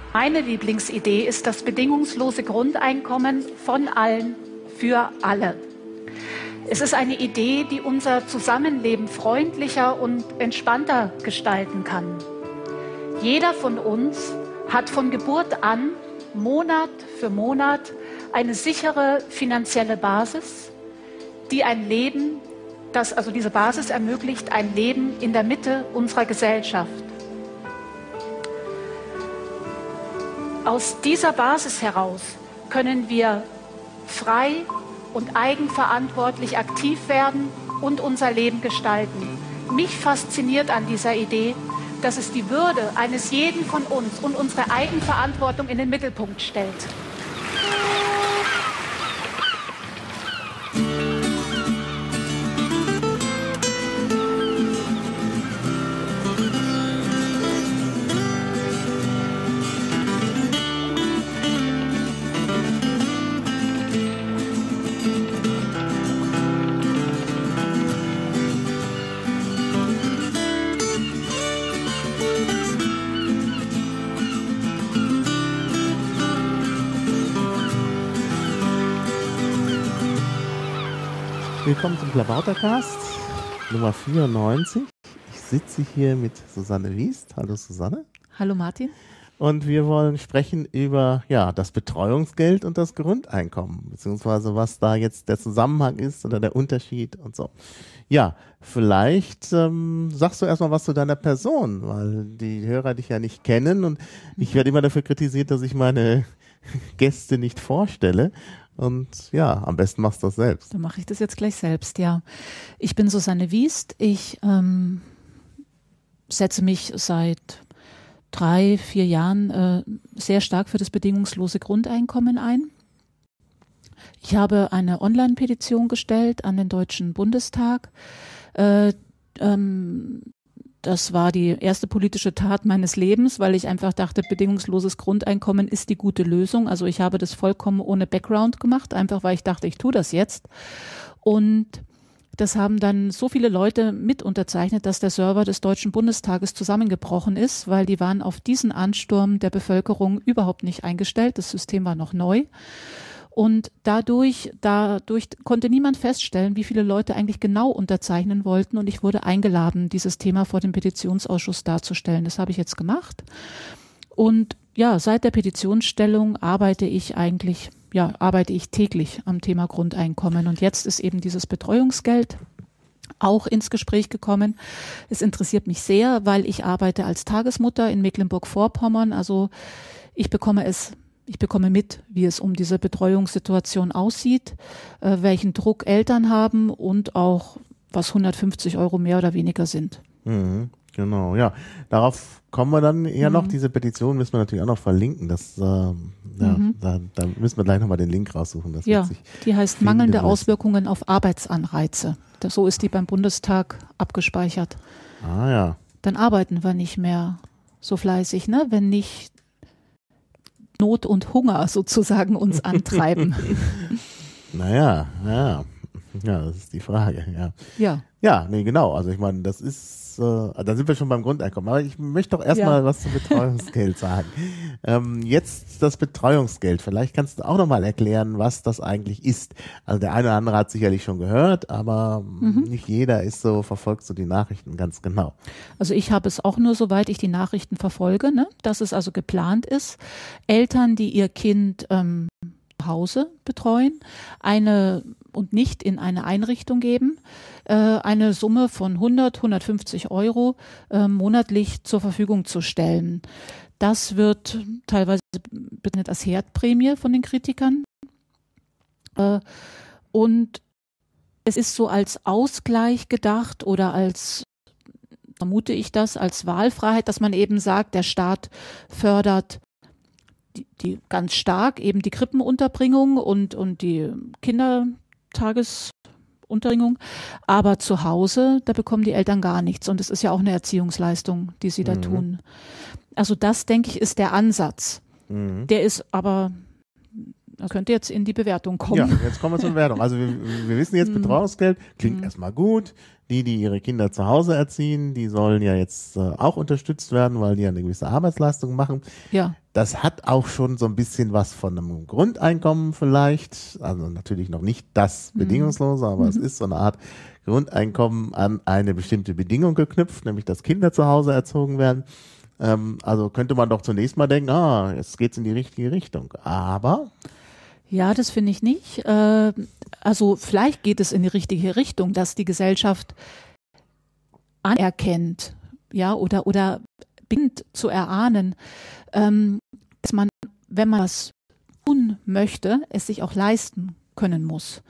Meine Lieblingsidee ist das bedingungslose Grundeinkommen von allen für alle. Es ist eine Idee, die unser Zusammenleben freundlicher und entspannter gestalten kann. Jeder von uns hat von Geburt an Monat für Monat eine sichere finanzielle Basis, die ein Leben, diese Basis ermöglicht ein Leben in der Mitte unserer Gesellschaft. Aus dieser Basis heraus können wir frei und eigenverantwortlich aktiv werden und unser Leben gestalten. Mich fasziniert an dieser Idee, dass es die Würde eines jeden von uns und unsere Eigenverantwortung in den Mittelpunkt stellt. Willkommen zum Klabautercast Nummer 94. Ich sitze hier mit Susanne Wiest. Hallo Susanne. Hallo Martin. Und wir wollen sprechen über das Betreuungsgeld und das Grundeinkommen, beziehungsweise was da jetzt der Zusammenhang ist oder der Unterschied und so. Ja, vielleicht sagst du erstmal was zu deiner Person, weil die Hörer dich ja nicht kennen und ich werde immer dafür kritisiert, dass ich meine Gäste nicht vorstelle. Und ja, am besten machst du das selbst. Dann mache ich das jetzt gleich selbst, ja. Ich bin Susanne Wiest. Ich setze mich seit 3-4 Jahren sehr stark für das bedingungslose Grundeinkommen ein. Ich habe eine Online-Petition gestellt an den Deutschen Bundestag. Das war die erste politische Tat meines Lebens, weil ich einfach dachte, bedingungsloses Grundeinkommen ist die gute Lösung. Also ich habe das vollkommen ohne Background gemacht, einfach weil ich dachte, ich tue das jetzt. Und das haben dann so viele Leute mit unterzeichnet, dass der Server des Deutschen Bundestages zusammengebrochen ist, weil die waren auf diesen Ansturm der Bevölkerung überhaupt nicht eingestellt. Das System war noch neu. Und dadurch konnte niemand feststellen, wie viele Leute eigentlich genau unterzeichnen wollten. Und ich wurde eingeladen, dieses Thema vor dem Petitionsausschuss darzustellen. Das habe ich jetzt gemacht. Und ja, seit der Petitionsstellung arbeite ich täglich am Thema Grundeinkommen. Und jetzt ist eben dieses Betreuungsgeld auch ins Gespräch gekommen. Es interessiert mich sehr, weil ich arbeite als Tagesmutter in Mecklenburg-Vorpommern. Also ich bekomme mit, wie es um diese Betreuungssituation aussieht, welchen Druck Eltern haben und auch, was 150 € mehr oder weniger sind. Genau, ja. Darauf kommen wir dann noch. Diese Petition müssen wir natürlich auch noch verlinken. Da müssen wir gleich nochmal den Link raussuchen. Das die heißt mangelnde Auswirkungen auf Arbeitsanreize. So ist die beim Bundestag abgespeichert. Ah ja. Dann arbeiten wir nicht mehr so fleißig, ne? Wenn nicht Not und Hunger sozusagen uns antreiben. Ja, das ist die Frage, ja. Ja, nee, genau. Also ich meine, das ist, da sind wir schon beim Grundeinkommen. Aber ich möchte doch erstmal was zum Betreuungsgeld sagen. Jetzt das Betreuungsgeld. Vielleicht kannst du auch nochmal erklären, was das eigentlich ist. Also der eine oder andere hat sicherlich schon gehört, aber nicht jeder verfolgt so die Nachrichten ganz genau. Also ich habe es auch nur, soweit ich die Nachrichten verfolge, ne, dass es also geplant ist, Eltern, die ihr Kind zu Hause betreuen, und nicht in eine Einrichtung geben, eine Summe von 150 € monatlich zur Verfügung zu stellen. Das wird teilweise bezeichnet als Herdprämie von den Kritikern. Und es ist so als Ausgleich gedacht oder vermute ich das, als Wahlfreiheit, dass man eben sagt, der Staat fördert die ganz stark eben die Krippenunterbringung und die Kindertagesunterbringung, aber zu Hause, da bekommen die Eltern gar nichts und es ist ja auch eine Erziehungsleistung, die sie da tun. Also das, denke ich, ist der Ansatz. Der ist aber Das könnte jetzt in die Bewertung kommen. Ja, jetzt kommen wir zur Bewertung. Also wir wissen jetzt, Betreuungsgeld klingt erstmal gut. Die ihre Kinder zu Hause erziehen, die sollen ja jetzt auch unterstützt werden, weil die ja eine gewisse Arbeitsleistung machen. Ja. Das hat auch schon so ein bisschen was von einem Grundeinkommen vielleicht. Also natürlich noch nicht das Bedingungslose, aber es ist so eine Art Grundeinkommen an eine bestimmte Bedingung geknüpft, nämlich dass Kinder zu Hause erzogen werden. Also könnte man doch zunächst mal denken, jetzt geht's in die richtige Richtung. Aber ja, das finde ich nicht. Also vielleicht geht es in die richtige Richtung, dass die Gesellschaft anerkennt, ja, oder beginnt zu erahnen, dass man, wenn man das tun möchte, es sich auch leisten können muss.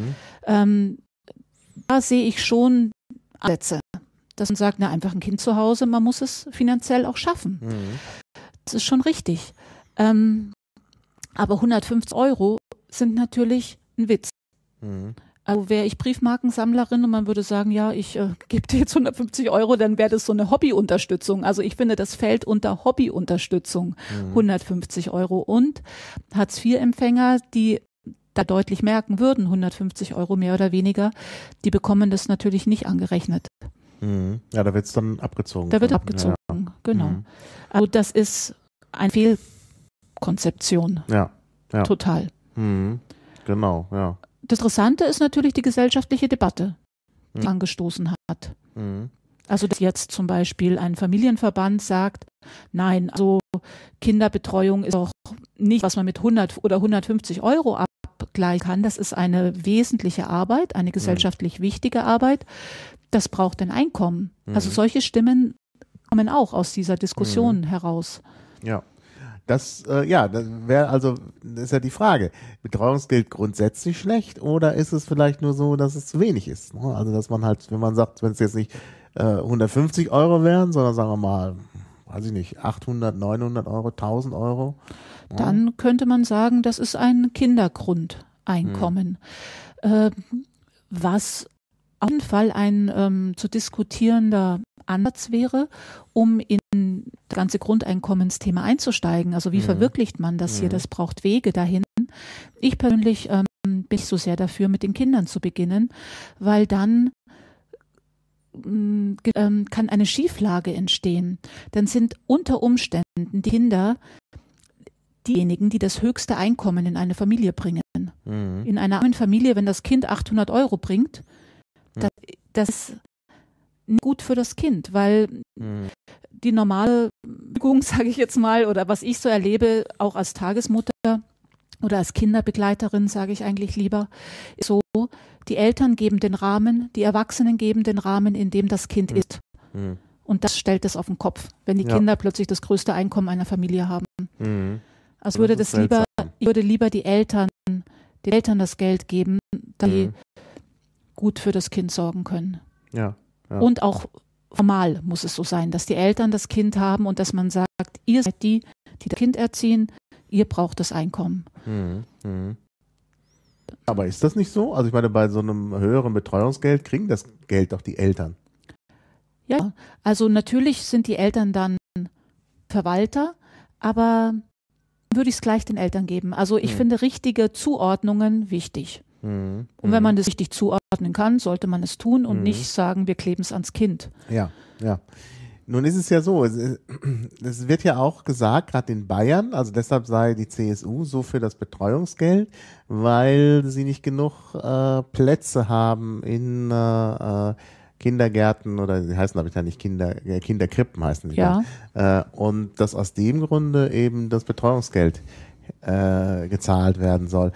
Da sehe ich schon Ansätze, dass man sagt, einfach ein Kind zu Hause, man muss es finanziell auch schaffen. Das ist schon richtig. Aber 150 € sind natürlich ein Witz. Also wäre ich Briefmarkensammlerin und man würde sagen, ja, ich gebe dir jetzt 150 €, dann wäre das so eine Hobbyunterstützung. Also ich finde, das fällt unter Hobbyunterstützung, 150 €. Und Hartz-IV-Empfänger, die da deutlich merken würden, 150 € mehr oder weniger, die bekommen das natürlich nicht angerechnet. Ja, da wird es dann abgezogen. Da wird abgezogen, genau. Also das ist eine Fehlkonzeption. Ja. Total. Genau, ja. Das Interessante ist natürlich die gesellschaftliche Debatte, die angestoßen hat. Also dass jetzt zum Beispiel ein Familienverband sagt, nein, also Kinderbetreuung ist auch nicht, was man mit 100 oder 150 € abgleichen kann. Das ist eine wesentliche Arbeit, eine gesellschaftlich wichtige Arbeit. Das braucht ein Einkommen. Also solche Stimmen kommen auch aus dieser Diskussion heraus. Ja. Das wäre das ist ja die Frage. Betreuungsgeld grundsätzlich schlecht oder ist es vielleicht nur so, dass es zu wenig ist? Ne? Also, dass man halt, wenn man sagt, wenn es jetzt nicht 150 € wären, sondern sagen wir mal, weiß ich nicht, 800, 900 €, 1000 €. Ja. Dann könnte man sagen, das ist ein Kindergrundeinkommen. Was auf jeden Fall ein zu diskutierender Ansatz wäre, um in das ganze Grundeinkommensthema einzusteigen. Also wie verwirklicht man das hier? Das braucht Wege dahin. Ich persönlich bin nicht so sehr dafür, mit den Kindern zu beginnen, weil dann kann eine Schieflage entstehen. Dann sind unter Umständen die Kinder diejenigen, die das höchste Einkommen in eine Familie bringen. In einer armen Familie, wenn das Kind 800 € bringt, das ist nicht gut für das Kind, weil die normale Übung, sage ich jetzt mal, oder was ich so erlebe, auch als Tagesmutter oder als Kinderbegleiterin, sage ich eigentlich lieber, ist so, die Eltern geben den Rahmen, die Erwachsenen geben den Rahmen, in dem das Kind ist. Und das stellt es auf den Kopf, wenn die Kinder plötzlich das größte Einkommen einer Familie haben. Also ich würde lieber den Eltern das Geld geben, dass sie gut für das Kind sorgen können. Ja. Und auch formal muss es so sein, dass die Eltern das Kind haben und dass man sagt, ihr seid die das Kind erziehen, ihr braucht das Einkommen. Aber ist das nicht so? Also ich meine, bei so einem höheren Betreuungsgeld kriegen das Geld doch die Eltern. Ja, also natürlich sind die Eltern dann Verwalter, aber würde ich es gleich den Eltern geben. Also ich finde richtige Zuordnungen wichtig. Und wenn man das richtig zuordnen kann, sollte man es tun und nicht sagen, wir kleben es ans Kind. Ja. Nun ist es ja so, es wird ja auch gesagt, gerade in Bayern, also deshalb sei die CSU so für das Betreuungsgeld, weil sie nicht genug Plätze haben in Kindergärten oder die heißen glaube ich ja nicht Kinderkrippen heißen sie. Ja. Und dass aus dem Grunde eben das Betreuungsgeld gezahlt werden soll.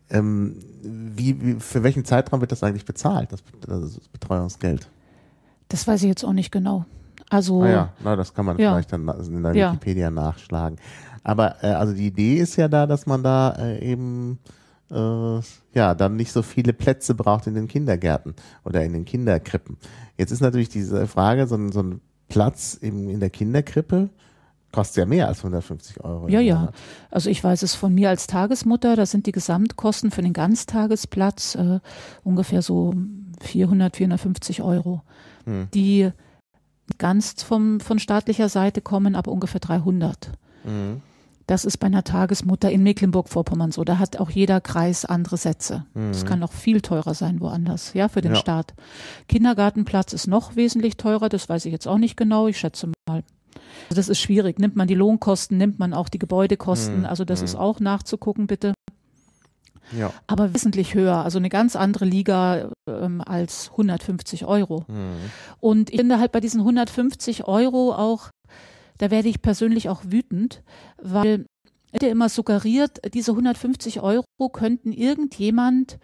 Für welchen Zeitraum wird das eigentlich bezahlt, das Betreuungsgeld? Das weiß ich jetzt auch nicht genau. Also, das kann man vielleicht dann in der Wikipedia nachschlagen. Aber also die Idee ist ja da, dass man da eben dann nicht so viele Plätze braucht in den Kindergärten oder in den Kinderkrippen. Jetzt ist natürlich diese Frage, so ein Platz in der Kinderkrippe kostet ja mehr als 150 €. Ja. Also ich weiß es von mir als Tagesmutter, da sind die Gesamtkosten für den Ganztagesplatz ungefähr so 400, 450 €. Die ganz von staatlicher Seite kommen, aber ungefähr 300. Das ist bei einer Tagesmutter in Mecklenburg-Vorpommern so. Da hat auch jeder Kreis andere Sätze. Das kann noch viel teurer sein woanders, ja, für den Staat. Kindergartenplatz ist noch wesentlich teurer, das weiß ich jetzt auch nicht genau, ich schätze mal. Also das ist schwierig. Nimmt man die Lohnkosten, nimmt man auch die Gebäudekosten, also das ist auch nachzugucken, bitte. Ja. Aber wesentlich höher, also eine ganz andere Liga als 150 €. Und ich finde halt bei diesen 150 € auch, da werde ich persönlich auch wütend, weil der immer suggeriert, diese 150 € könnten irgendjemand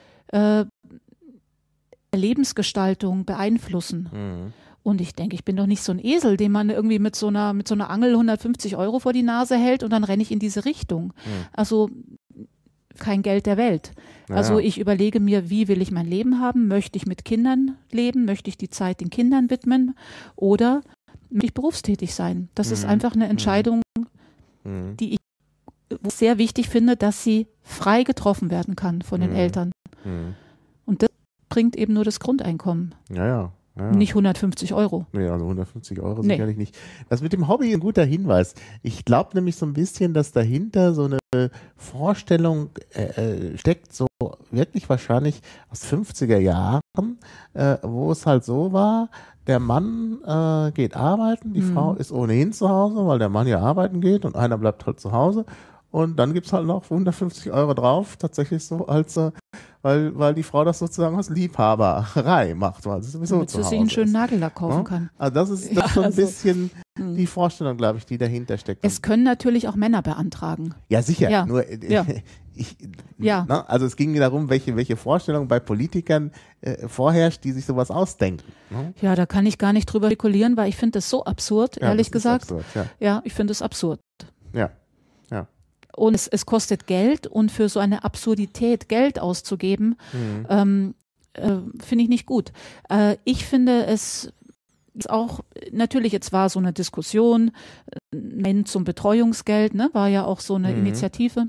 Lebensgestaltung beeinflussen. Und ich denke, ich bin doch nicht so ein Esel, den man irgendwie mit so einer Angel 150 € vor die Nase hält und dann renne ich in diese Richtung. Also kein Geld der Welt. Also ich überlege mir, wie will ich mein Leben haben? Möchte ich mit Kindern leben? Möchte ich die Zeit den Kindern widmen? Oder möchte ich berufstätig sein? Das ist einfach eine Entscheidung, die ich sehr wichtig finde, dass sie frei getroffen werden kann von den Eltern. Und das bringt eben nur das Grundeinkommen. Ja. Nicht 150 €. Nee, also 150 € sicherlich nicht. Das mit dem Hobby ist ein guter Hinweis. Ich glaube nämlich so ein bisschen, dass dahinter so eine Vorstellung steckt, so wirklich wahrscheinlich aus 50er Jahren, wo es halt so war, der Mann geht arbeiten, die Frau ist ohnehin zu Hause, weil der Mann ja arbeiten geht und einer bleibt halt zu Hause. Und dann gibt es halt noch 150 € drauf, tatsächlich so, als weil die Frau das sozusagen aus Liebhaberei macht, weil sie sowieso damit zu sie Hause sich einen schönen ist. Nagellack kaufen kann. Also das ist so ein bisschen die Vorstellung, glaube ich, die dahinter steckt. Es können natürlich auch Männer beantragen. Ja, sicher. Ja. Nur, also es ging darum, welche Vorstellung bei Politikern vorherrscht, die sich sowas ausdenken. Ne? Ja, da kann ich gar nicht drüber spekulieren, weil ich finde das so absurd, ehrlich gesagt. Absurd, ja, ich finde es absurd. Ja. Und es kostet Geld und für so eine Absurdität Geld auszugeben, finde ich nicht gut. Ich finde es ist auch, natürlich, jetzt war so eine Diskussion, Nein zum Betreuungsgeld, ne, war ja auch so eine Initiative.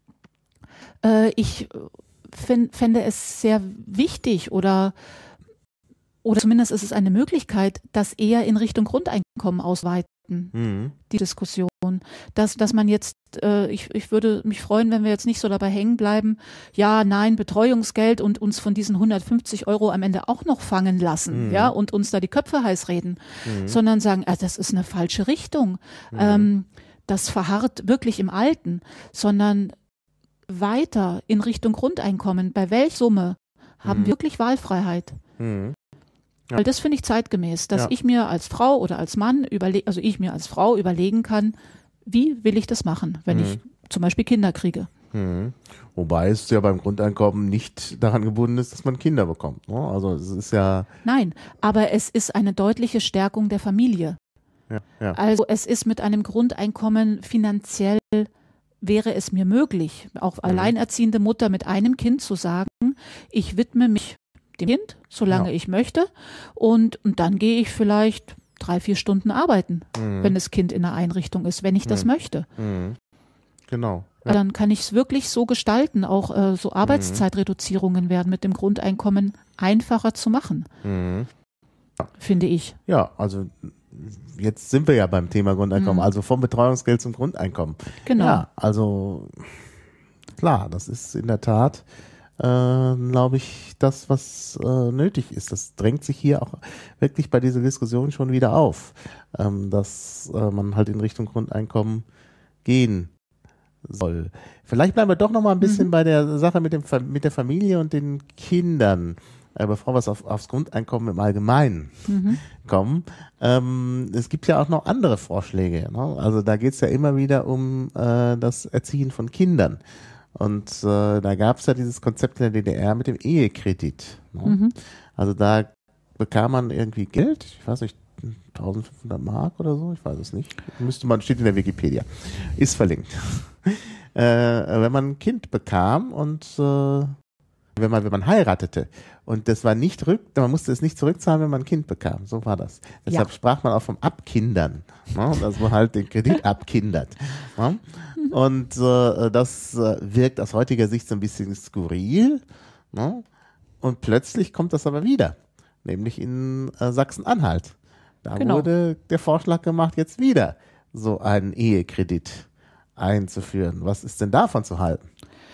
Ich fände es sehr wichtig oder zumindest ist es eine Möglichkeit, das eher in Richtung Grundeinkommen ausweiten, die Diskussion. Dass man jetzt, ich würde mich freuen, wenn wir jetzt nicht so dabei hängen bleiben, ja, nein, Betreuungsgeld und uns von diesen 150 € am Ende auch noch fangen lassen, ja, und uns da die Köpfe heiß reden, sondern sagen, das ist eine falsche Richtung. Das verharrt wirklich im Alten, sondern weiter in Richtung Grundeinkommen. Bei welcher Summe haben wir wirklich Wahlfreiheit? Ja. Weil das finde ich zeitgemäß, dass ich mir als Frau oder als Mann überlegen kann, wie will ich das machen, wenn ich zum Beispiel Kinder kriege. Wobei es ja beim Grundeinkommen nicht daran gebunden ist, dass man Kinder bekommt. Ne? Also es ist ja... Nein, aber es ist eine deutliche Stärkung der Familie. Ja. Also es ist mit einem Grundeinkommen finanziell, wäre es mir möglich, auch alleinerziehende Mutter mit einem Kind zu sagen, ich widme mich dem Kind, solange ich möchte, und dann gehe ich vielleicht 3-4 Stunden arbeiten, wenn das Kind in einer Einrichtung ist, wenn ich das möchte. Genau. Ja. Dann kann ich es wirklich so gestalten, auch so Arbeitszeitreduzierungen werden mit dem Grundeinkommen einfacher zu machen, finde ich. Ja, also jetzt sind wir ja beim Thema Grundeinkommen, also vom Betreuungsgeld zum Grundeinkommen. Genau. Ja, also klar, das ist in der Tat, glaube ich, das, was nötig ist. Das drängt sich hier auch wirklich bei dieser Diskussion schon wieder auf, dass man halt in Richtung Grundeinkommen gehen soll. Vielleicht bleiben wir doch noch mal ein bisschen bei der Sache mit der Familie und den Kindern, bevor wir aufs Grundeinkommen im Allgemeinen kommen. Es gibt ja auch noch andere Vorschläge. Ne? Also da geht es ja immer wieder um das Erziehen von Kindern. Und da gab es ja dieses Konzept in der DDR mit dem Ehekredit. Ne? Also da bekam man irgendwie Geld, ich weiß nicht, 1500 Mark oder so, ich weiß es nicht. Steht in der Wikipedia. Ist verlinkt. Wenn man ein Kind bekam und wenn man heiratete. Und das war nicht man musste es nicht zurückzahlen, wenn man ein Kind bekam. So war das. Deshalb sprach man auch vom Abkindern. Ne? Dass man halt den Kredit abkindert. Ne? Und das wirkt aus heutiger Sicht so ein bisschen skurril. Ne? Und plötzlich kommt das aber wieder. Nämlich in Sachsen-Anhalt. Da wurde der Vorschlag gemacht, jetzt wieder so einen Ehekredit einzuführen. Was ist denn davon zu halten?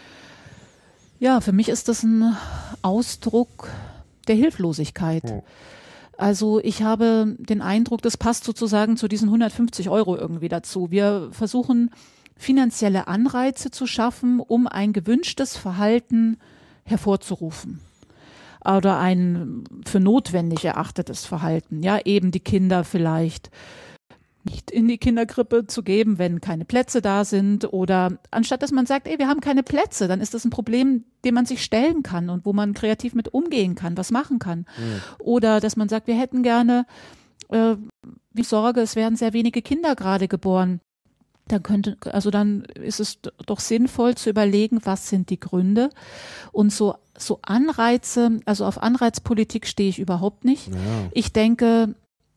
Ja, für mich ist das ein Ausdruck der Hilflosigkeit. Oh. Also ich habe den Eindruck, das passt sozusagen zu diesen 150 € irgendwie dazu. Wir versuchen, finanzielle Anreize zu schaffen, um ein gewünschtes Verhalten hervorzurufen. Oder ein für notwendig erachtetes Verhalten. Ja, eben die Kinder vielleicht nicht in die Kinderkrippe zu geben, wenn keine Plätze da sind, oder anstatt dass man sagt, wir haben keine Plätze, dann ist das ein Problem, dem man sich stellen kann und wo man kreativ mit umgehen kann, was machen kann. Oder dass man sagt, wir hätten gerne, ich sorge, es werden sehr wenige Kinder gerade geboren. Dann ist es doch sinnvoll zu überlegen, was sind die Gründe, und so Anreize, also auf Anreizpolitik stehe ich überhaupt nicht. Ja. Ich denke,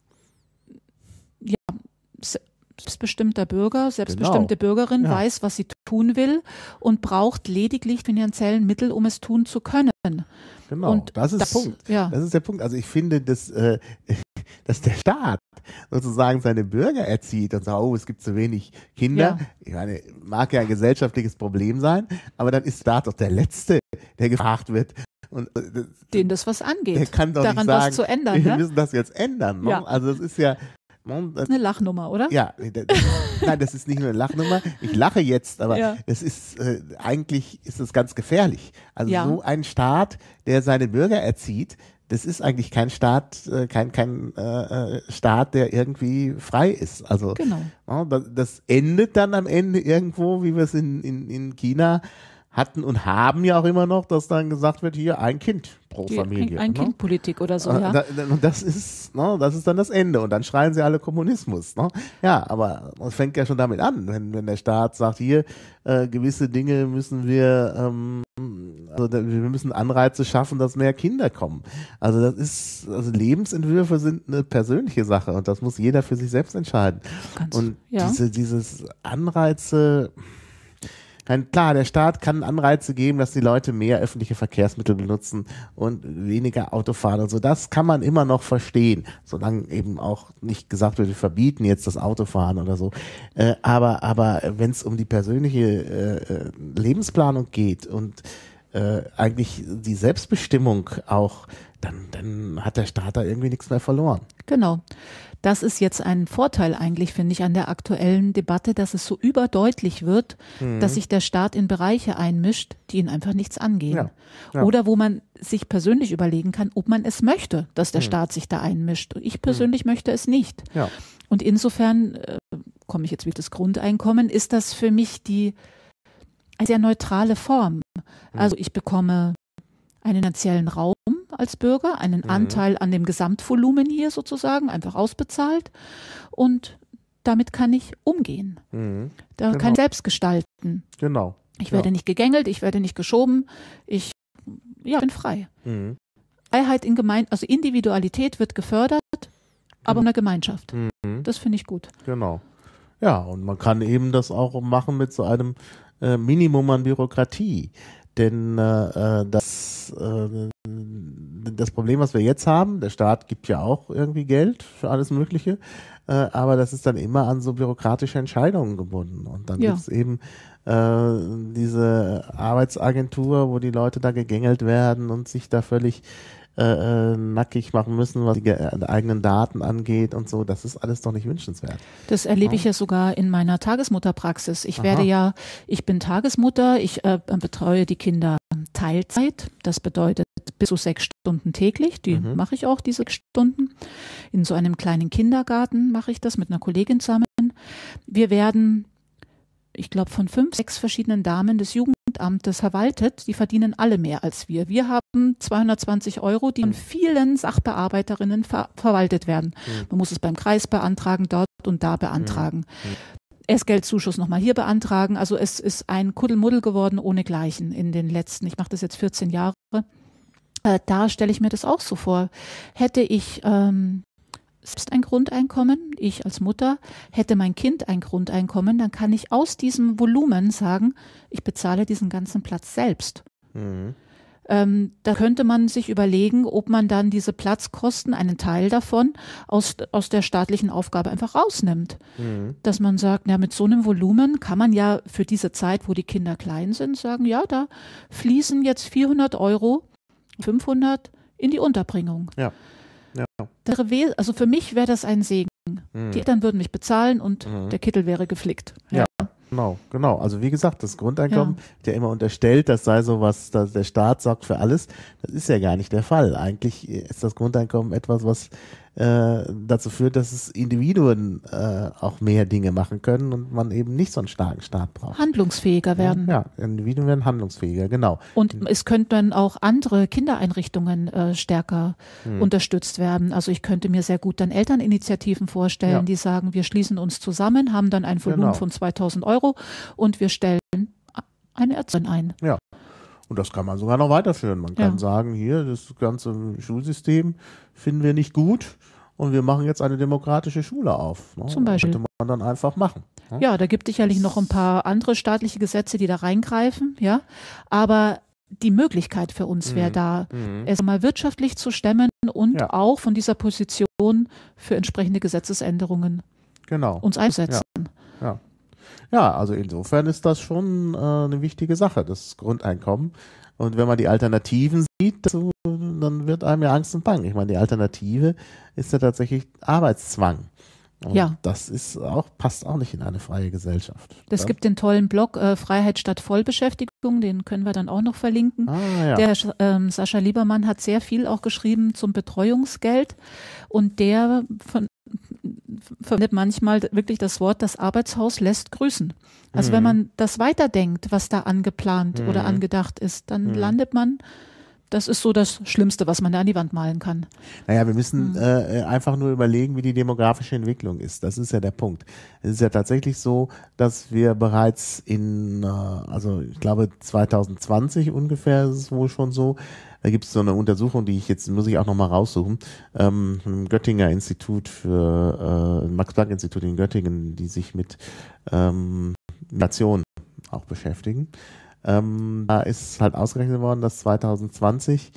ja, selbstbestimmter Bürger, selbstbestimmte Bürgerin weiß, was sie tun will und braucht lediglich finanziellen Mittel, um es tun zu können. Genau, und das ist der Punkt. Ja. Das ist der Punkt. Also ich finde, dass der Staat sozusagen seine Bürger erzieht und sagt, es gibt zu wenig Kinder. Ja. Ich meine, mag ja ein gesellschaftliches Problem sein, aber dann ist der Staat doch der Letzte, der gefragt wird. Und, den das was angeht, der kann doch daran nicht sagen, was zu ändern. Wir müssen das jetzt ändern. Ne? Ja. Also das ist ja... Das ist eine Lachnummer, oder? Ja, nein, das ist nicht nur eine Lachnummer. Ich lache jetzt, aber es ist eigentlich ist es ganz gefährlich. Also so ein Staat, der seine Bürger erzieht, das ist eigentlich kein Staat, kein Staat, der irgendwie frei ist. Also das endet dann am Ende irgendwo, wie wir es in China hatten und haben ja auch immer noch, dass dann gesagt wird, hier ein Kind pro Familie. Ein-Kind-Politik oder so, ja. Und das ist dann das Ende. Und dann schreien sie alle Kommunismus. Ne? Ja, aber es fängt ja schon damit an, wenn der Staat sagt, hier, gewisse Dinge müssen wir müssen Anreize schaffen, dass mehr Kinder kommen. Also Lebensentwürfe sind eine persönliche Sache und das muss jeder für sich selbst entscheiden. Dieses Anreize... Klar, der Staat kann Anreize geben, dass die Leute mehr öffentliche Verkehrsmittel benutzen und weniger Auto fahren und so. Das kann man immer noch verstehen, solange eben auch nicht gesagt wird, wir verbieten jetzt das Autofahren oder so. Aber wenn es um die persönliche Lebensplanung geht und eigentlich die Selbstbestimmung auch, dann hat der Staat da irgendwie nichts mehr verloren. Genau. Das ist jetzt ein Vorteil eigentlich, finde ich, an der aktuellen Debatte, dass es so überdeutlich wird, dass sich der Staat in Bereiche einmischt, die ihn einfach nichts angehen. Ja. Ja. Oder wo man sich persönlich überlegen kann, ob man es möchte, dass der Staat sich da einmischt. Ich persönlich möchte es nicht. Ja. Und insofern, komme ich jetzt wieder das Grundeinkommen, ist das für mich eine sehr neutrale Form. Also ich bekomme einen finanziellen Raum als Bürger, einen Anteil an dem Gesamtvolumen hier sozusagen, einfach ausbezahlt, und damit kann ich umgehen. Da kann ich selbst gestalten. Genau. Ich werde nicht gegängelt, ich werde nicht geschoben, ich bin frei. Freiheit also Individualität wird gefördert, aber in der Gemeinschaft. Das finde ich gut. Genau. Ja, und man kann eben das auch machen mit so einem Minimum an Bürokratie. Denn das Problem, was wir jetzt haben, der Staat gibt ja auch irgendwie Geld für alles Mögliche, aber das ist dann immer an so bürokratische Entscheidungen gebunden. Und dann gibt es eben diese Arbeitsagentur, wo die Leute da gegängelt werden und sich da völlig nackig machen müssen, was die eigenen Daten angeht und so. Das ist alles doch nicht wünschenswert. Das erlebe ich ja sogar in meiner Tagesmutterpraxis. Ich bin Tagesmutter, ich betreue die Kinder Teilzeit. Das bedeutet bis zu 6 Stunden täglich. Die mache ich auch, diese Stunden. In so einem kleinen Kindergarten mache ich das mit einer Kollegin zusammen. Wir werden, ich glaube, von 5, 6 verschiedenen Damen des Jugendamtes verwaltet. Die verdienen alle mehr als wir. Wir haben 220 €, die von vielen Sachbearbeiterinnen verwaltet werden. Man muss es beim Kreis beantragen, dort und da beantragen. Essgeldzuschuss nochmal hier beantragen. Also es ist ein Kuddelmuddel geworden ohnegleichen in den letzten, ich mache das jetzt 14 Jahre. Da stelle ich mir das auch so vor. Hätte ich selbst ein Grundeinkommen, ich als Mutter, hätte mein Kind ein Grundeinkommen, dann kann ich aus diesem Volumen sagen, ich bezahle diesen ganzen Platz selbst. Da könnte man sich überlegen, ob man dann diese Platzkosten, einen Teil davon, aus der staatlichen Aufgabe einfach rausnimmt. Dass man sagt, ja, mit so einem Volumen kann man ja für diese Zeit, wo die Kinder klein sind, sagen, ja, da fließen jetzt 400 €, 500 in die Unterbringung. Ja. Also für mich wäre das ein Segen. Die Eltern würden mich bezahlen und der Kittel wäre geflickt. Ja. Genau. Also wie gesagt, das Grundeinkommen, der immer unterstellt, das sei sowas, dass der Staat sorgt für alles. Das ist ja gar nicht der Fall. Eigentlich ist das Grundeinkommen etwas, was dazu führt, dass es Individuen auch mehr Dinge machen können und man eben nicht so einen starken Staat braucht. Handlungsfähiger werden. Ja, Individuen werden handlungsfähiger, genau. Und es könnten auch andere Kindereinrichtungen stärker unterstützt werden. Also ich könnte mir sehr gut dann Elterninitiativen vorstellen, die sagen, wir schließen uns zusammen, haben dann ein Volumen von 2.000 € und wir stellen eine Erzieherin ein. Ja. Und das kann man sogar noch weiterführen. Man kann sagen, hier, das ganze Schulsystem finden wir nicht gut und wir machen jetzt eine demokratische Schule auf. Ne? Zum Beispiel. Das könnte man dann einfach machen. Ne? Ja, da gibt es sicherlich noch ein paar andere staatliche Gesetze, die da reingreifen, ja. Aber die Möglichkeit für uns wäre da, es mal wirtschaftlich zu stemmen und auch von dieser Position für entsprechende Gesetzesänderungen uns einsetzen. Ja, also insofern ist das schon eine wichtige Sache, das Grundeinkommen. Und wenn man die Alternativen sieht, dann wird einem ja Angst und Bang. Ich meine, die Alternative ist ja tatsächlich Arbeitszwang. Und das ist passt auch nicht in eine freie Gesellschaft. Es gibt den tollen Blog Freiheit statt Vollbeschäftigung, den können wir dann auch noch verlinken. Der Sascha Liebermann hat sehr viel auch geschrieben zum Betreuungsgeld und der verwendet manchmal wirklich das Wort, das Arbeitshaus lässt grüßen. Also wenn man das weiterdenkt, was da angeplant oder angedacht ist, dann landet man, das ist so das Schlimmste, was man da an die Wand malen kann. Naja, wir müssen einfach nur überlegen, wie die demografische Entwicklung ist. Das ist ja der Punkt. Es ist ja tatsächlich so, dass wir bereits also ich glaube 2020 ungefähr ist es wohl schon so, da gibt es so eine Untersuchung, muss ich auch nochmal raussuchen, vom Göttinger Institut Max-Planck-Institut in Göttingen, die sich mit Migration auch beschäftigen. Da ist halt ausgerechnet worden, dass 2020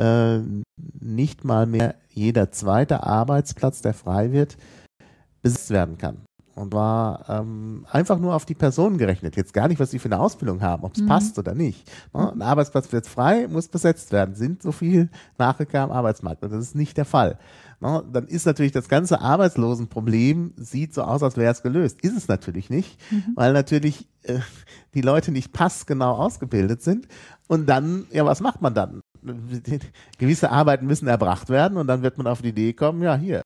nicht mal mehr jeder zweite Arbeitsplatz, der frei wird, besetzt werden kann. Und war einfach nur auf die Personen gerechnet. Jetzt gar nicht, was sie für eine Ausbildung haben, ob es passt oder nicht. Ne? Ein Arbeitsplatz wird frei, muss besetzt werden. Sind so viel Nachrücker am Arbeitsmarkt. Und das ist nicht der Fall. Ne? Dann ist natürlich das ganze Arbeitslosenproblem, sieht so aus, als wäre es gelöst. Ist es natürlich nicht, weil natürlich die Leute nicht passgenau ausgebildet sind. Und dann, was macht man dann? Gewisse Arbeiten müssen erbracht werden und dann wird man auf die Idee kommen,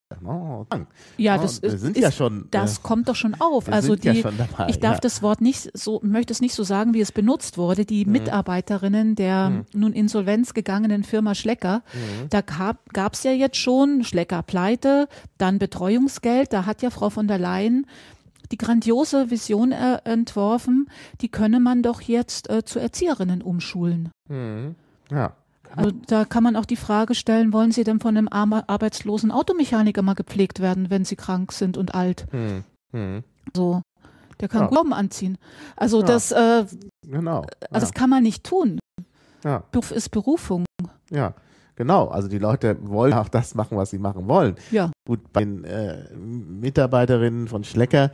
das kommt doch schon auf. Also ich darf das Wort möchte es nicht so sagen, wie es benutzt wurde. Die Mitarbeiterinnen der nun insolvenz gegangenen Firma Schlecker, da gab es ja jetzt schon Schlecker Pleite, dann Betreuungsgeld, da hat ja Frau von der Leyen die grandiose Vision entworfen, die könne man doch jetzt zu Erzieherinnen umschulen. Ja. Also da kann man auch die Frage stellen, wollen Sie denn von einem arbeitslosen Automechaniker mal gepflegt werden, wenn Sie krank sind und alt? So, der kann Glauben anziehen. Also das kann man nicht tun. Ja. Beruf ist Berufung. Ja, genau. Also die Leute wollen auch das machen, was sie machen wollen. Ja. Gut, bei den Mitarbeiterinnen von Schlecker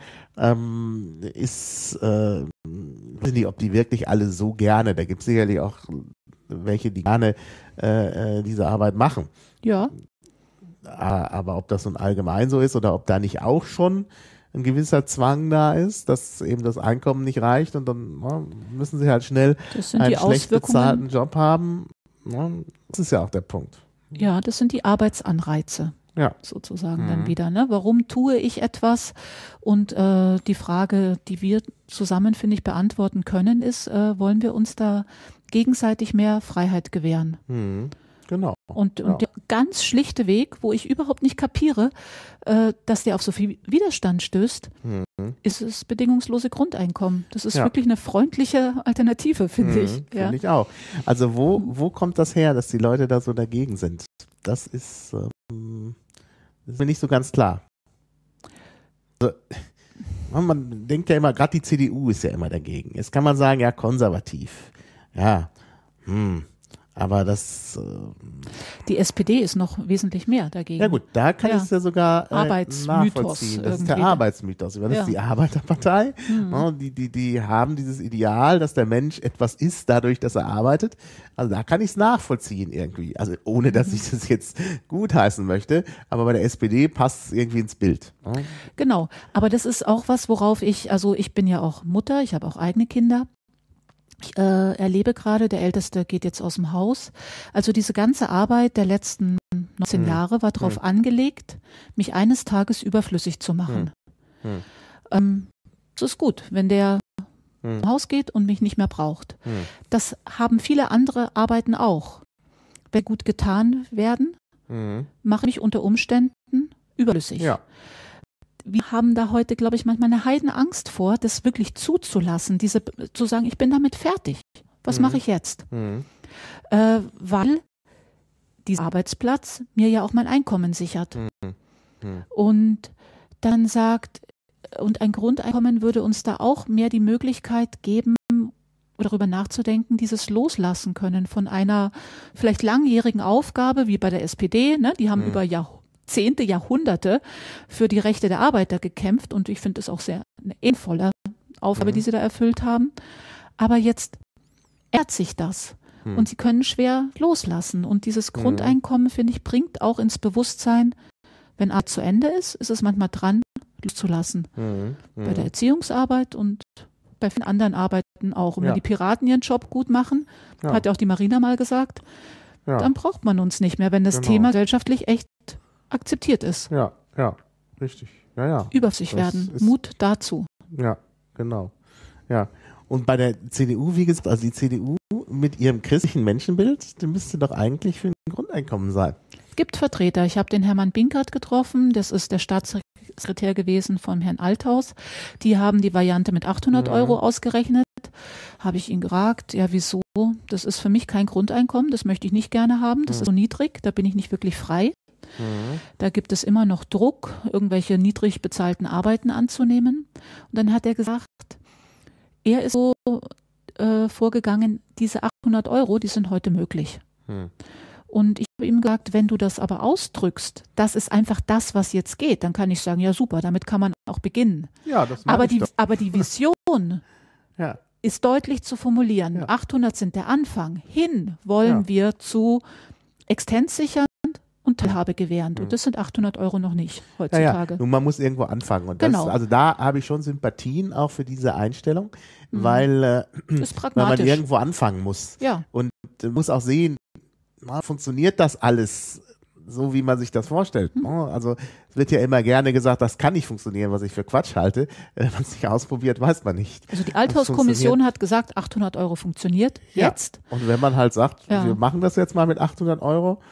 wissen die, ob die wirklich alle so gerne, da gibt es sicherlich auch welche, die gerne diese Arbeit machen. Ja. Aber ob das nun allgemein so ist oder ob da nicht auch schon ein gewisser Zwang da ist, dass eben das Einkommen nicht reicht und dann müssen sie halt schnell einen schlecht bezahlten Job haben. Das ist ja auch der Punkt. Ja, das sind die Arbeitsanreize. Sozusagen dann wieder. Ne? Warum tue ich etwas? Und die Frage, die wir zusammen, finde ich, beantworten können, ist, wollen wir uns da gegenseitig mehr Freiheit gewähren? Genau. Und der ganz schlichte Weg, wo ich überhaupt nicht kapiere, dass der auf so viel Widerstand stößt, ist das bedingungslose Grundeinkommen. Das ist wirklich eine freundliche Alternative, finde ich. Finde ich auch. Also wo kommt das her, dass die Leute da so dagegen sind? Das ist mir nicht so ganz klar. Also, man denkt ja immer, gerade die CDU ist ja immer dagegen. Jetzt kann man sagen, ja, konservativ. Ja, Aber das... die SPD ist noch wesentlich mehr dagegen. Ja gut, da kann ich es ja sogar Arbeitsmythos nachvollziehen. Das ist der Arbeitsmythos. Das ist die Arbeiterpartei. Die haben dieses Ideal, dass der Mensch etwas ist, dadurch, dass er arbeitet. Also da kann ich es nachvollziehen irgendwie. Also ohne, dass ich das jetzt gutheißen möchte. Aber bei der SPD passt es irgendwie ins Bild. Genau. Aber das ist auch was, worauf ich bin ja auch Mutter, ich habe auch eigene Kinder. Ich erlebe gerade, der Älteste geht jetzt aus dem Haus. Also diese ganze Arbeit der letzten 19 Jahre war darauf angelegt, mich eines Tages überflüssig zu machen. Das ist gut, wenn der ins Haus geht und mich nicht mehr braucht. Das haben viele andere Arbeiten auch. Wenn gut getan werden, mache ich unter Umständen überflüssig. Ja. Wir haben da heute, glaube ich, manchmal eine Heidenangst vor, das wirklich zuzulassen, zu sagen, ich bin damit fertig. Was mache ich jetzt? Weil dieser Arbeitsplatz mir ja auch mein Einkommen sichert. Und dann sagt, und ein Grundeinkommen würde uns da auch mehr die Möglichkeit geben, darüber nachzudenken, dieses Loslassen können von einer vielleicht langjährigen Aufgabe, wie bei der SPD, ne? Die haben über Jahrzehnte, Jahrhunderte für die Rechte der Arbeiter gekämpft und ich finde es auch sehr eine ehrenvolle Aufgabe, die sie da erfüllt haben. Aber jetzt ändert sich das und sie können schwer loslassen und dieses Grundeinkommen, finde ich, bringt auch ins Bewusstsein, wenn Arbeit zu Ende ist es manchmal dran, loszulassen. Bei der Erziehungsarbeit und bei vielen anderen Arbeiten auch. Und wenn die Piraten ihren Job gut machen, hat ja auch die Marina mal gesagt, dann braucht man uns nicht mehr, wenn das Thema gesellschaftlich echt akzeptiert ist. Ja, richtig. Überflüssig werden, Mut dazu. Ja, genau. Ja. Und bei der CDU, wie gesagt, also die CDU mit ihrem christlichen Menschenbild, die müsste doch eigentlich für ein Grundeinkommen sein. Es gibt Vertreter. Ich habe den Hermann Binkert getroffen, das ist der Staatssekretär gewesen von Herrn Althaus. Die haben die Variante mit 800 Euro ausgerechnet. Habe ich ihn gefragt, ja wieso? Das ist für mich kein Grundeinkommen, das möchte ich nicht gerne haben, das ist so niedrig, da bin ich nicht wirklich frei. Da gibt es immer noch Druck, irgendwelche niedrig bezahlten Arbeiten anzunehmen. Und dann hat er gesagt, er ist so vorgegangen, diese 800 Euro, die sind heute möglich. Und ich habe ihm gesagt, wenn du das aber ausdrückst, das ist einfach das, was jetzt geht, dann kann ich sagen, ja super, damit kann man auch beginnen. Ja, das aber die Vision ist deutlich zu formulieren. Ja. 800 sind der Anfang. Hin wollen wir zu existenzsichernd und Teilhabe gewährend. Und das sind 800 Euro noch nicht heutzutage. Nun, man muss irgendwo anfangen. Und das, also da habe ich schon Sympathien auch für diese Einstellung, weil man irgendwo anfangen muss. Ja. Und muss auch sehen, funktioniert das alles so, wie man sich das vorstellt. Also es wird ja immer gerne gesagt, das kann nicht funktionieren, was ich für Quatsch halte. Wenn man es nicht ausprobiert, weiß man nicht. Also die Althaus-Kommission hat gesagt, 800 Euro funktioniert jetzt. Und wenn man halt sagt, wir machen das jetzt mal mit 800 Euro,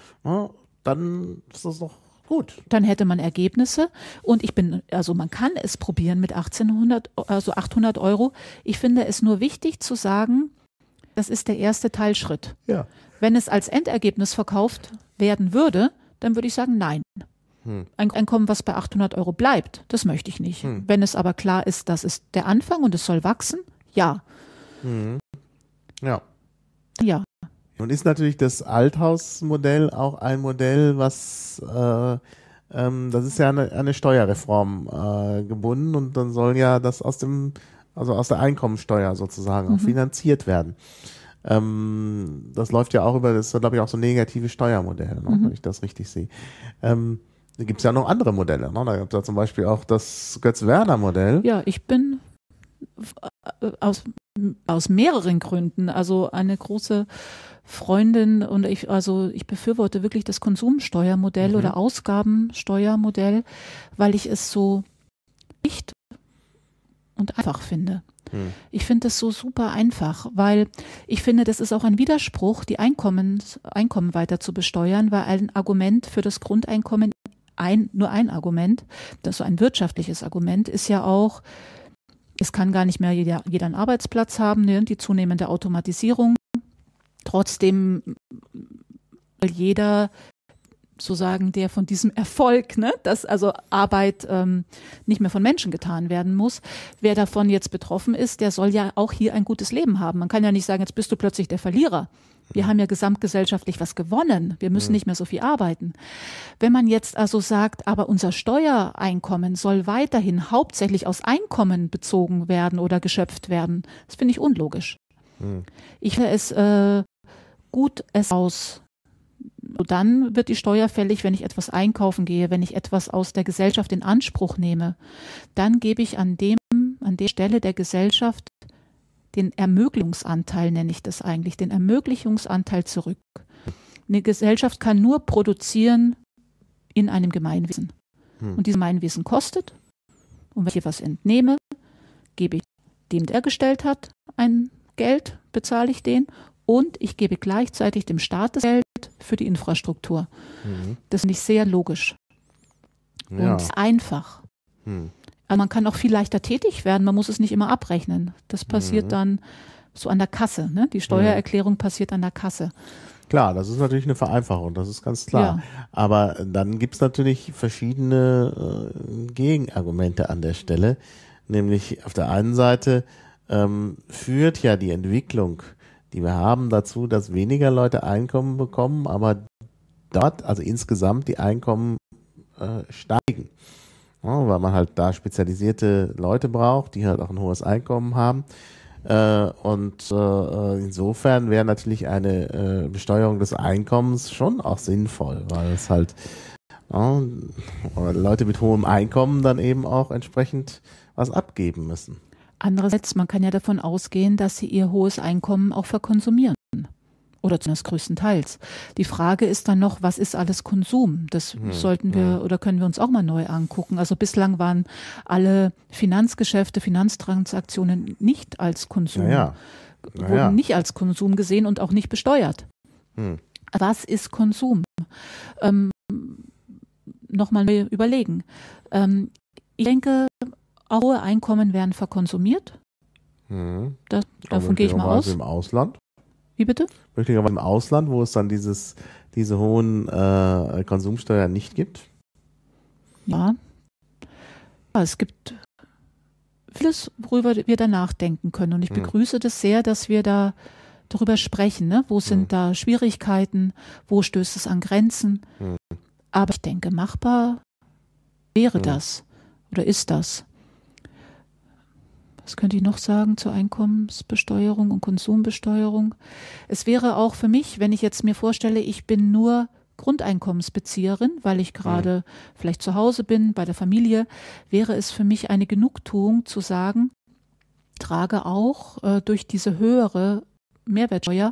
dann ist das doch gut. Dann hätte man Ergebnisse und man kann es probieren mit 800 Euro. Ich finde es nur wichtig zu sagen, das ist der erste Teilschritt. Ja. Wenn es als Endergebnis verkauft werden würde, dann würde ich sagen, nein. Ein Einkommen, was bei 800 Euro bleibt, das möchte ich nicht. Wenn es aber klar ist, das ist der Anfang und es soll wachsen, ja. Ja. Ja. Und ist natürlich das Althaus-Modell auch ein Modell, was das ist ja eine Steuerreform gebunden und dann soll ja das aus der Einkommensteuer sozusagen auch finanziert werden. Das läuft ja auch über, das ist glaube ich auch so ein negatives Steuermodell, wenn ich das richtig sehe. Da gibt es ja noch andere Modelle. Da gibt es ja zum Beispiel auch das Götz-Werner-Modell. Ja, ich bin aus mehreren Gründen, also eine große Freundin und ich befürworte wirklich das Konsumsteuermodell oder Ausgabensteuermodell, weil ich es so nicht und einfach finde. Ich finde es so super einfach, weil ich finde, das ist auch ein Widerspruch, die Einkommen weiter zu besteuern, weil ein Argument für das Grundeinkommen, nur ein Argument, das so ein wirtschaftliches Argument ist ja auch, es kann gar nicht mehr jeder einen Arbeitsplatz haben, ne? Die zunehmende Automatisierung. Trotzdem jeder sozusagen der von diesem Erfolg, ne, dass also Arbeit nicht mehr von Menschen getan werden muss. Wer davon jetzt betroffen ist, der soll ja auch hier ein gutes Leben haben. Man kann ja nicht sagen, jetzt bist du plötzlich der Verlierer. Wir haben ja gesamtgesellschaftlich was gewonnen. Wir müssen nicht mehr so viel arbeiten. Wenn man jetzt also sagt, aber unser Steuereinkommen soll weiterhin hauptsächlich aus Einkommen bezogen werden oder geschöpft werden, das finde ich unlogisch. Ich finde es gut, es aus. Dann wird die Steuer fällig, wenn ich etwas einkaufen gehe, wenn ich etwas aus der Gesellschaft in Anspruch nehme. Dann gebe ich an der Stelle der Gesellschaft den Ermöglichungsanteil, nenne ich das eigentlich, den Ermöglichungsanteil zurück. Eine Gesellschaft kann nur produzieren in einem Gemeinwesen. Und dieses Gemeinwesen kostet. Und wenn ich was entnehme, gebe ich dem, der gestellt hat, ein Geld, bezahle ich den. Und ich gebe gleichzeitig dem Staat das Geld für die Infrastruktur. Das finde ich sehr logisch. Und einfach. Aber man kann auch viel leichter tätig werden, man muss es nicht immer abrechnen. Das passiert dann so an der Kasse. Ne? Die Steuererklärung passiert an der Kasse. Klar, das ist natürlich eine Vereinfachung, das ist ganz klar. Ja. Aber dann gibt es natürlich verschiedene Gegenargumente an der Stelle. Nämlich auf der einen Seite führt ja die Entwicklung, die wir haben, dazu, dass weniger Leute Einkommen bekommen, aber dort, also insgesamt, die Einkommen steigen. Ja, weil man halt da spezialisierte Leute braucht, die halt auch ein hohes Einkommen haben. Insofern wäre natürlich eine Besteuerung des Einkommens schon auch sinnvoll, weil es halt Leute mit hohem Einkommen dann eben auch entsprechend was abgeben müssen. Andererseits, man kann ja davon ausgehen, dass sie ihr hohes Einkommen auch verkonsumieren. Oder zumindest größtenteils. Die Frage ist dann noch, was ist alles Konsum? Das sollten wir oder können wir uns auch mal neu angucken. Also bislang waren alle Finanzgeschäfte, Finanztransaktionen nicht als Konsum, wurden nicht als Konsum gesehen und auch nicht besteuert. Was ist Konsum? Nochmal neu überlegen. Ich denke, auch hohe Einkommen werden verkonsumiert. Davon gehe ich mal aus. Im Ausland? Wie bitte? Möglicherweise im Ausland, wo es dann diese hohen Konsumsteuern nicht gibt? Ja. Es gibt vieles, worüber wir da nachdenken können. Und ich begrüße das sehr, dass wir da darüber sprechen. Ne? Wo sind da Schwierigkeiten? Wo stößt es an Grenzen? Aber ich denke, machbar wäre das oder ist das. Was könnte ich noch sagen zur Einkommensbesteuerung und Konsumbesteuerung? Es wäre auch für mich, wenn ich jetzt mir vorstelle, ich bin nur Grundeinkommensbezieherin, weil ich gerade vielleicht zu Hause bin, bei der Familie, wäre es für mich eine Genugtuung zu sagen, ich trage auch durch diese höhere Mehrwertsteuer,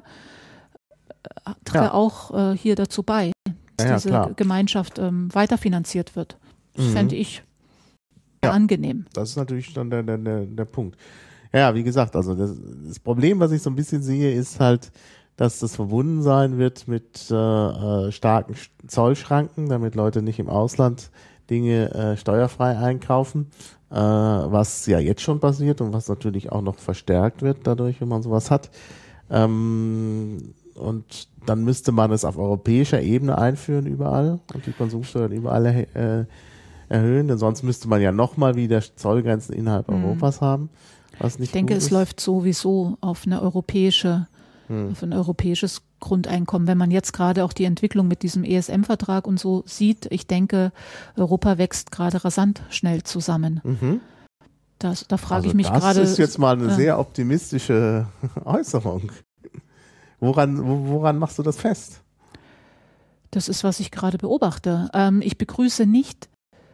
auch hier dazu bei, dass diese Gemeinschaft weiterfinanziert wird. Das fände ich angenehm. Das ist natürlich dann der Punkt. Ja, wie gesagt, also das Problem, was ich so ein bisschen sehe, ist halt, dass das verbunden sein wird mit starken Zollschranken, damit Leute nicht im Ausland Dinge steuerfrei einkaufen, was ja jetzt schon passiert und was natürlich auch noch verstärkt wird dadurch, wenn man sowas hat. Und dann müsste man es auf europäischer Ebene einführen überall und die Konsumsteuern überall erhöhen, denn sonst müsste man ja nochmal wieder Zollgrenzen innerhalb Europas haben. Was nicht ich denke, es läuft sowieso auf ein europäisches Grundeinkommen. Wenn man jetzt gerade auch die Entwicklung mit diesem ESM-Vertrag und so sieht, ich denke, Europa wächst gerade rasant schnell zusammen. Da frage ich mich gerade. Das ist jetzt mal eine sehr optimistische Äußerung. Woran machst du das fest? Das ist, was ich gerade beobachte. Ich begrüße nicht,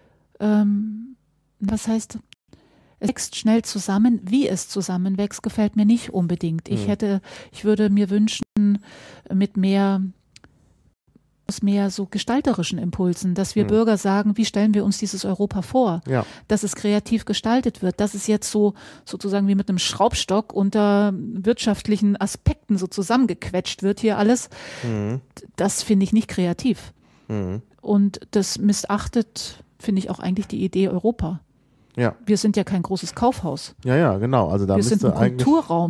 was heißt, es wächst schnell zusammen. Wie es zusammenwächst, gefällt mir nicht unbedingt. Ich würde mir wünschen, mit mehr so gestalterischen Impulsen, dass wir Bürger sagen, wie stellen wir uns dieses Europa vor? Ja. Dass es kreativ gestaltet wird, dass es jetzt so sozusagen wie mit einem Schraubstock unter wirtschaftlichen Aspekten so zusammengequetscht wird hier alles. Das finde ich nicht kreativ. Und das missachtet, finde ich, auch eigentlich die Idee Europa. Ja. Wir sind ja kein großes Kaufhaus. Ja, genau. Also da wir sind ein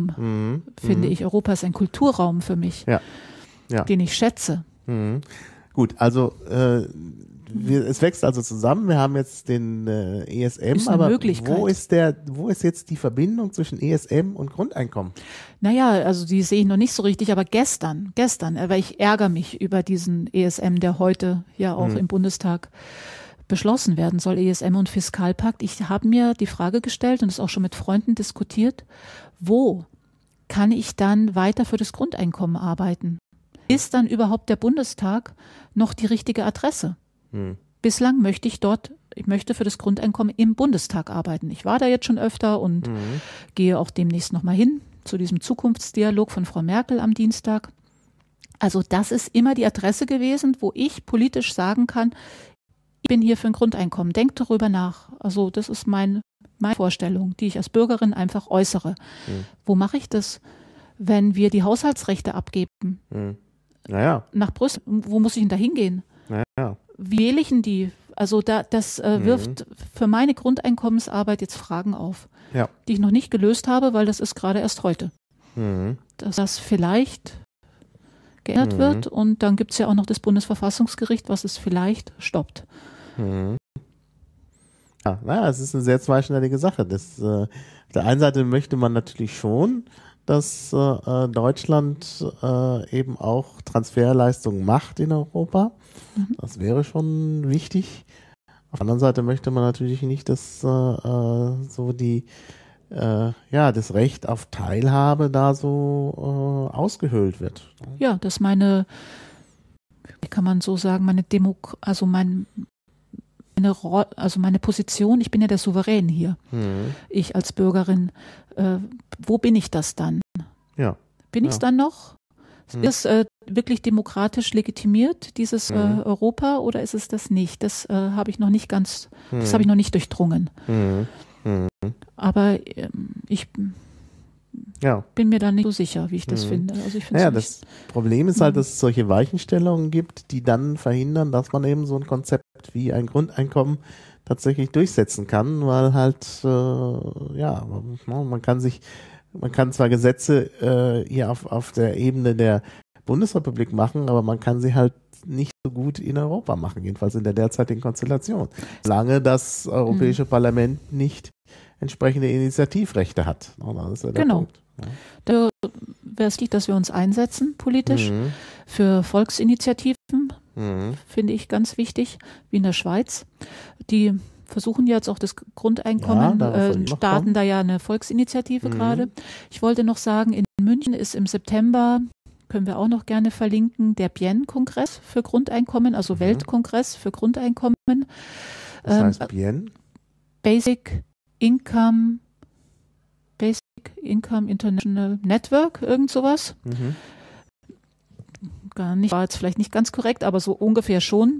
Kulturraum, finde ich. Europa ist ein Kulturraum für mich, den ich schätze. Gut, also es wächst also zusammen. Wir haben jetzt den ESM, aber wo ist jetzt die Verbindung zwischen ESM und Grundeinkommen? Naja, also die sehe ich noch nicht so richtig, aber gestern, weil ich ärgere mich über diesen ESM, der heute ja auch im Bundestag beschlossen werden soll, ESM und Fiskalpakt. Ich habe mir die Frage gestellt und es auch schon mit Freunden diskutiert, wo kann ich dann weiter für das Grundeinkommen arbeiten? Ist dann überhaupt der Bundestag noch die richtige Adresse? Bislang möchte ich für das Grundeinkommen im Bundestag arbeiten. Ich war da jetzt schon öfter und gehe auch demnächst nochmal hin zu diesem Zukunftsdialog von Frau Merkel am Dienstag. Also das ist immer die Adresse gewesen, wo ich politisch sagen kann, ich bin hier für ein Grundeinkommen. Denkt darüber nach. Also das ist meine Vorstellung, die ich als Bürgerin einfach äußere. Wo mache ich das, wenn wir die Haushaltsrechte abgeben? Nach Brüssel. Wo muss ich denn da hingehen? Wie wähle ich denn die? Also das wirft für meine Grundeinkommensarbeit jetzt Fragen auf, die ich noch nicht gelöst habe, weil das ist gerade erst heute. Dass das vielleicht geändert wird und dann gibt es ja auch noch das Bundesverfassungsgericht, was es vielleicht stoppt. Ja, naja, es ist eine sehr zweischneidige Sache. Auf der einen Seite möchte man natürlich schon, dass Deutschland eben auch Transferleistungen macht in Europa. Das wäre schon wichtig. Auf der anderen Seite möchte man natürlich nicht, dass so das Recht auf Teilhabe da so ausgehöhlt wird. Ja, dass meine Position, ich bin ja der Souverän hier, ich als Bürgerin, wo bin ich das dann? Ja. Bin ich es dann noch? Ist es wirklich demokratisch legitimiert, dieses Europa, oder ist es das nicht? Das habe ich noch nicht das habe ich noch nicht durchdrungen. Aber ich bin mir da nicht so sicher, wie ich das finde. Also ich das Problem ist halt, dass es solche Weichenstellungen gibt, die dann verhindern, dass man eben so ein Konzept wie ein Grundeinkommen tatsächlich durchsetzen kann, weil halt, man kann zwar Gesetze hier auf der Ebene der Bundesrepublik machen, aber man kann sie halt nicht so gut in Europa machen, jedenfalls in der derzeitigen Konstellation. Solange das Europäische Parlament nicht entsprechende Initiativrechte hat. Das ist ja der Punkt. Da wäre es wichtig, dass wir uns einsetzen politisch für Volksinitiativen, finde ich ganz wichtig, wie in der Schweiz. Die versuchen jetzt auch das Grundeinkommen, starten da ja eine Volksinitiative gerade. Ich wollte noch sagen, in München ist im September, können wir auch noch gerne verlinken, der BIEN-Kongress für Grundeinkommen, also Weltkongress für Grundeinkommen. Was heißt BIEN? Basic Income International Network, irgend sowas. Gar nicht, war jetzt vielleicht nicht ganz korrekt, aber so ungefähr schon.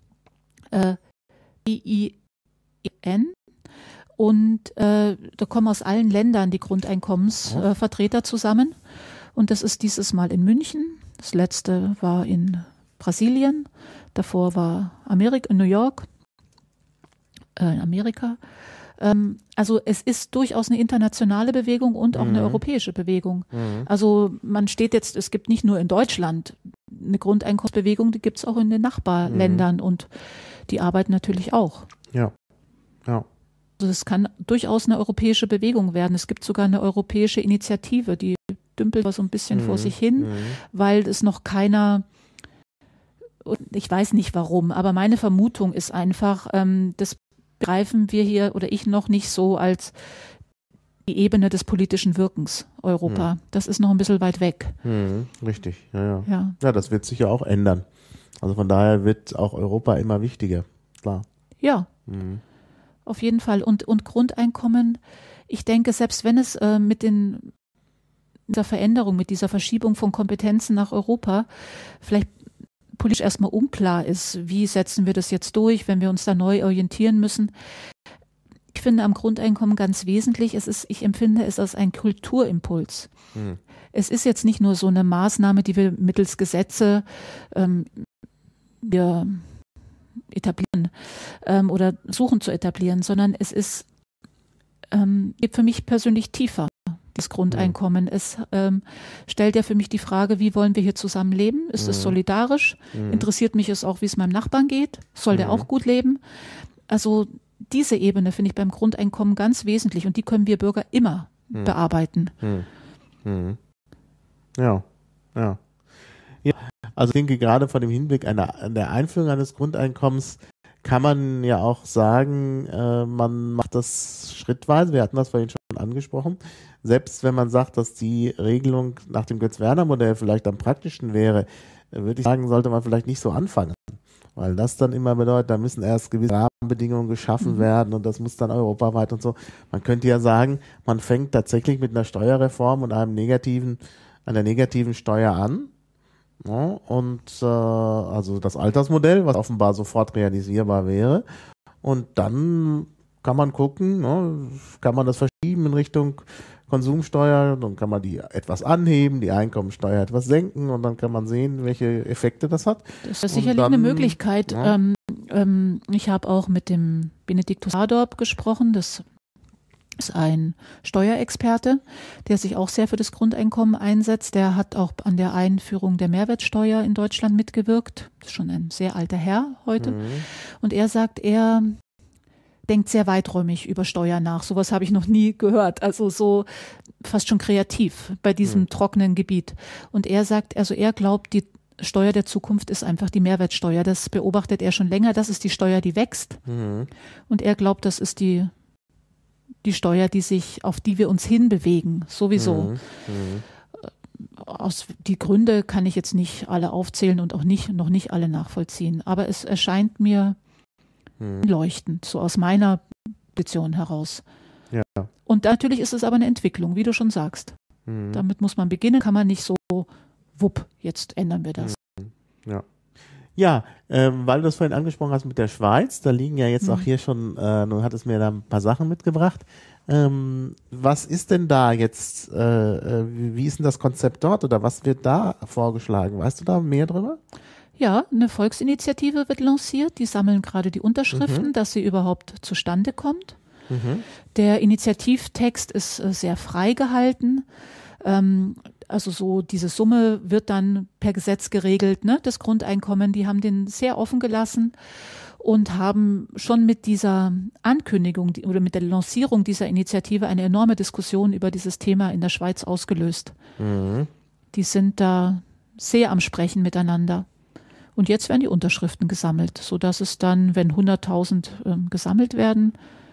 BIEN. Und da kommen aus allen Ländern die Grundeinkommensvertreter zusammen. Und das ist dieses Mal in München. Das letzte war in Brasilien. Davor war New York, in Amerika. Also es ist durchaus eine internationale Bewegung und auch eine europäische Bewegung. Also es gibt nicht nur in Deutschland eine Grundeinkommensbewegung, die gibt es auch in den Nachbarländern und die arbeiten natürlich auch. Ja. Also es kann durchaus eine europäische Bewegung werden. Es gibt sogar eine europäische Initiative, die dümpelt so ein bisschen vor sich hin, weil es noch keiner, ich weiß nicht warum, aber meine Vermutung ist einfach, das begreifen wir hier oder ich noch nicht so als die Ebene des politischen Wirkens Europa. Das ist noch ein bisschen weit weg. Richtig, ja, das wird sich ja auch ändern. Also von daher wird auch Europa immer wichtiger, klar. Ja, auf jeden Fall. Und Grundeinkommen, ich denke, selbst wenn es mit dieser Veränderung, mit dieser Verschiebung von Kompetenzen nach Europa vielleicht politisch erstmal unklar ist, wie setzen wir das jetzt durch, wenn wir uns da neu orientieren müssen. Ich finde am Grundeinkommen ganz wesentlich, ich empfinde es als ein Kulturimpuls. Es ist jetzt nicht nur so eine Maßnahme, die wir mittels Gesetze wir etablieren oder suchen zu etablieren, sondern es ist geht für mich persönlich tiefer. das Grundeinkommen. Es stellt ja für mich die Frage, wie wollen wir hier zusammen leben? Ist es solidarisch? Interessiert mich es auch, wie es meinem Nachbarn geht? Soll der auch gut leben? Also diese Ebene finde ich beim Grundeinkommen ganz wesentlich und die können wir Bürger immer bearbeiten. Ja. Also ich denke, gerade vor dem Hinblick an der Einführung eines Grundeinkommens kann man ja auch sagen, man macht das schrittweise. Wir hatten das vorhin schon angesprochen. Selbst wenn man sagt, dass die Regelung nach dem Götz-Werner-Modell vielleicht am praktischen wäre, würde ich sagen, sollte man vielleicht nicht so anfangen. Weil das dann immer bedeutet, da müssen erst gewisse Rahmenbedingungen geschaffen werden und das muss dann europaweit und so. Man könnte ja sagen, man fängt tatsächlich mit einer Steuerreform und einer negativen Steuer an. Ja, und also das Altersmodell, was offenbar sofort realisierbar wäre. Und dann kann man gucken, ne, kann man das verschieben in Richtung Konsumsteuer, dann kann man die etwas anheben, die Einkommensteuer etwas senken und dann kann man sehen, welche Effekte das hat. Das ist sicherlich eine Möglichkeit. Ja. Ich habe auch mit dem Benediktus Adorp gesprochen, das ist ein Steuerexperte, der sich auch sehr für das Grundeinkommen einsetzt. Der hat auch an der Einführung der Mehrwertsteuer in Deutschland mitgewirkt. Das ist schon ein sehr alter Herr heute. Und er sagt, er denkt sehr weiträumig über Steuern nach. Sowas habe ich noch nie gehört. Also so fast schon kreativ bei diesem trockenen Gebiet. Und er sagt, also er glaubt, die Steuer der Zukunft ist einfach die Mehrwertsteuer. Das beobachtet er schon länger. Das ist die Steuer, die wächst. Und er glaubt, das ist die Steuer, auf die wir uns hinbewegen, sowieso. Die Gründe kann ich jetzt nicht alle aufzählen und auch noch nicht alle nachvollziehen. Aber es erscheint mir leuchtend, so aus meiner Position heraus. Ja. Und natürlich ist es aber eine Entwicklung, wie du schon sagst. Damit muss man beginnen, kann man nicht so, wupp, jetzt ändern wir das. Ja, weil du das vorhin angesprochen hast mit der Schweiz, da liegen ja jetzt auch hier schon, du hattest mir da ein paar Sachen mitgebracht. Was ist denn da jetzt, wie ist denn das Konzept dort oder was wird da vorgeschlagen? Weißt du da mehr drüber? Ja, eine Volksinitiative wird lanciert, die sammeln gerade die Unterschriften, dass sie überhaupt zustande kommt. Der Initiativtext ist sehr frei gehalten. Also so diese Summe wird dann per Gesetz geregelt, ne, das Grundeinkommen. Die haben den sehr offen gelassen und haben schon mit dieser Ankündigung oder mit der Lancierung dieser Initiative eine enorme Diskussion über dieses Thema in der Schweiz ausgelöst. Die sind da sehr am Sprechen miteinander. Und jetzt werden die Unterschriften gesammelt, sodass es dann, wenn 100.000 gesammelt werden,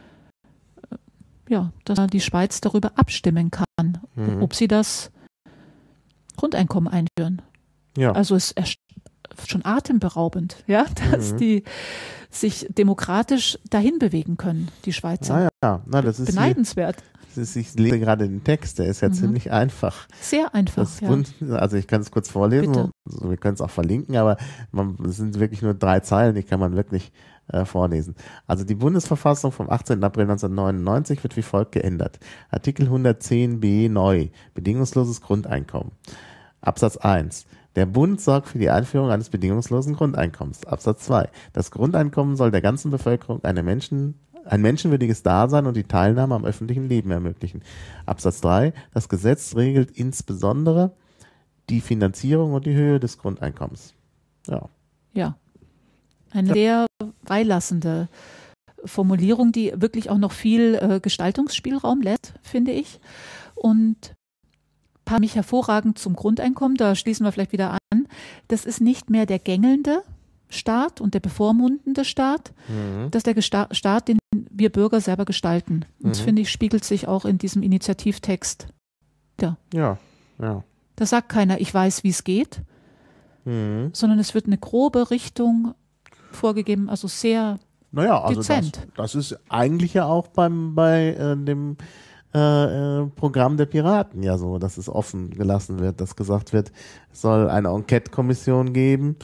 dass die Schweiz darüber abstimmen kann, ob sie das Grundeinkommen einführen. Ja. Also es ist schon atemberaubend, ja, dass die sich demokratisch dahin bewegen können, die Schweizer. Das ist beneidenswert. Ich lese gerade den Text, der ist ja ziemlich einfach. Sehr einfach, Also ich kann es kurz vorlesen, also wir können es auch verlinken, aber es sind wirklich nur 3 Zeilen, die kann man wirklich vorlesen. Also die Bundesverfassung vom 18. April 1999 wird wie folgt geändert. Artikel 110b neu, bedingungsloses Grundeinkommen. Absatz 1. Der Bund sorgt für die Einführung eines bedingungslosen Grundeinkommens. Absatz 2. Das Grundeinkommen soll der ganzen Bevölkerung ein menschenwürdiges Dasein und die Teilnahme am öffentlichen Leben ermöglichen. Absatz 3. Das Gesetz regelt insbesondere die Finanzierung und die Höhe des Grundeinkommens. Ja. Eine sehr freilassende Formulierung, die wirklich auch noch viel Gestaltungsspielraum lässt, finde ich. Und passt mich hervorragend zum Grundeinkommen, da schließen wir vielleicht wieder an. Das ist nicht mehr der gängelnde Staat und der bevormundende Staat, das ist der Staat, den wir Bürger selber gestalten. Und das, finde ich, spiegelt sich auch in diesem Initiativtext. Ja. Da sagt keiner, ich weiß, wie es geht, sondern es wird eine grobe Richtung vorgegeben, also sehr dezent. Das ist eigentlich ja auch bei dem Programm der Piraten ja so, dass es offen gelassen wird, dass gesagt wird, es soll eine Enquete-Kommission geben,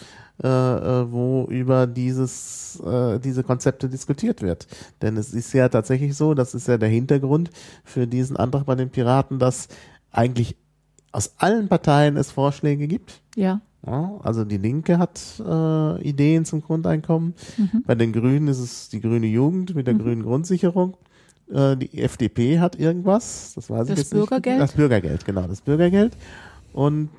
wo über diese Konzepte diskutiert wird. Denn es ist ja tatsächlich so, das ist ja der Hintergrund für diesen Antrag bei den Piraten, dass eigentlich aus allen Parteien es Vorschläge gibt. Ja. Also die Linke hat Ideen zum Grundeinkommen. Bei den Grünen ist es die grüne Jugend mit der grünen Grundsicherung. Die FDP hat irgendwas, das weiß ich jetzt nicht. Das Bürgergeld, genau, das Bürgergeld. Und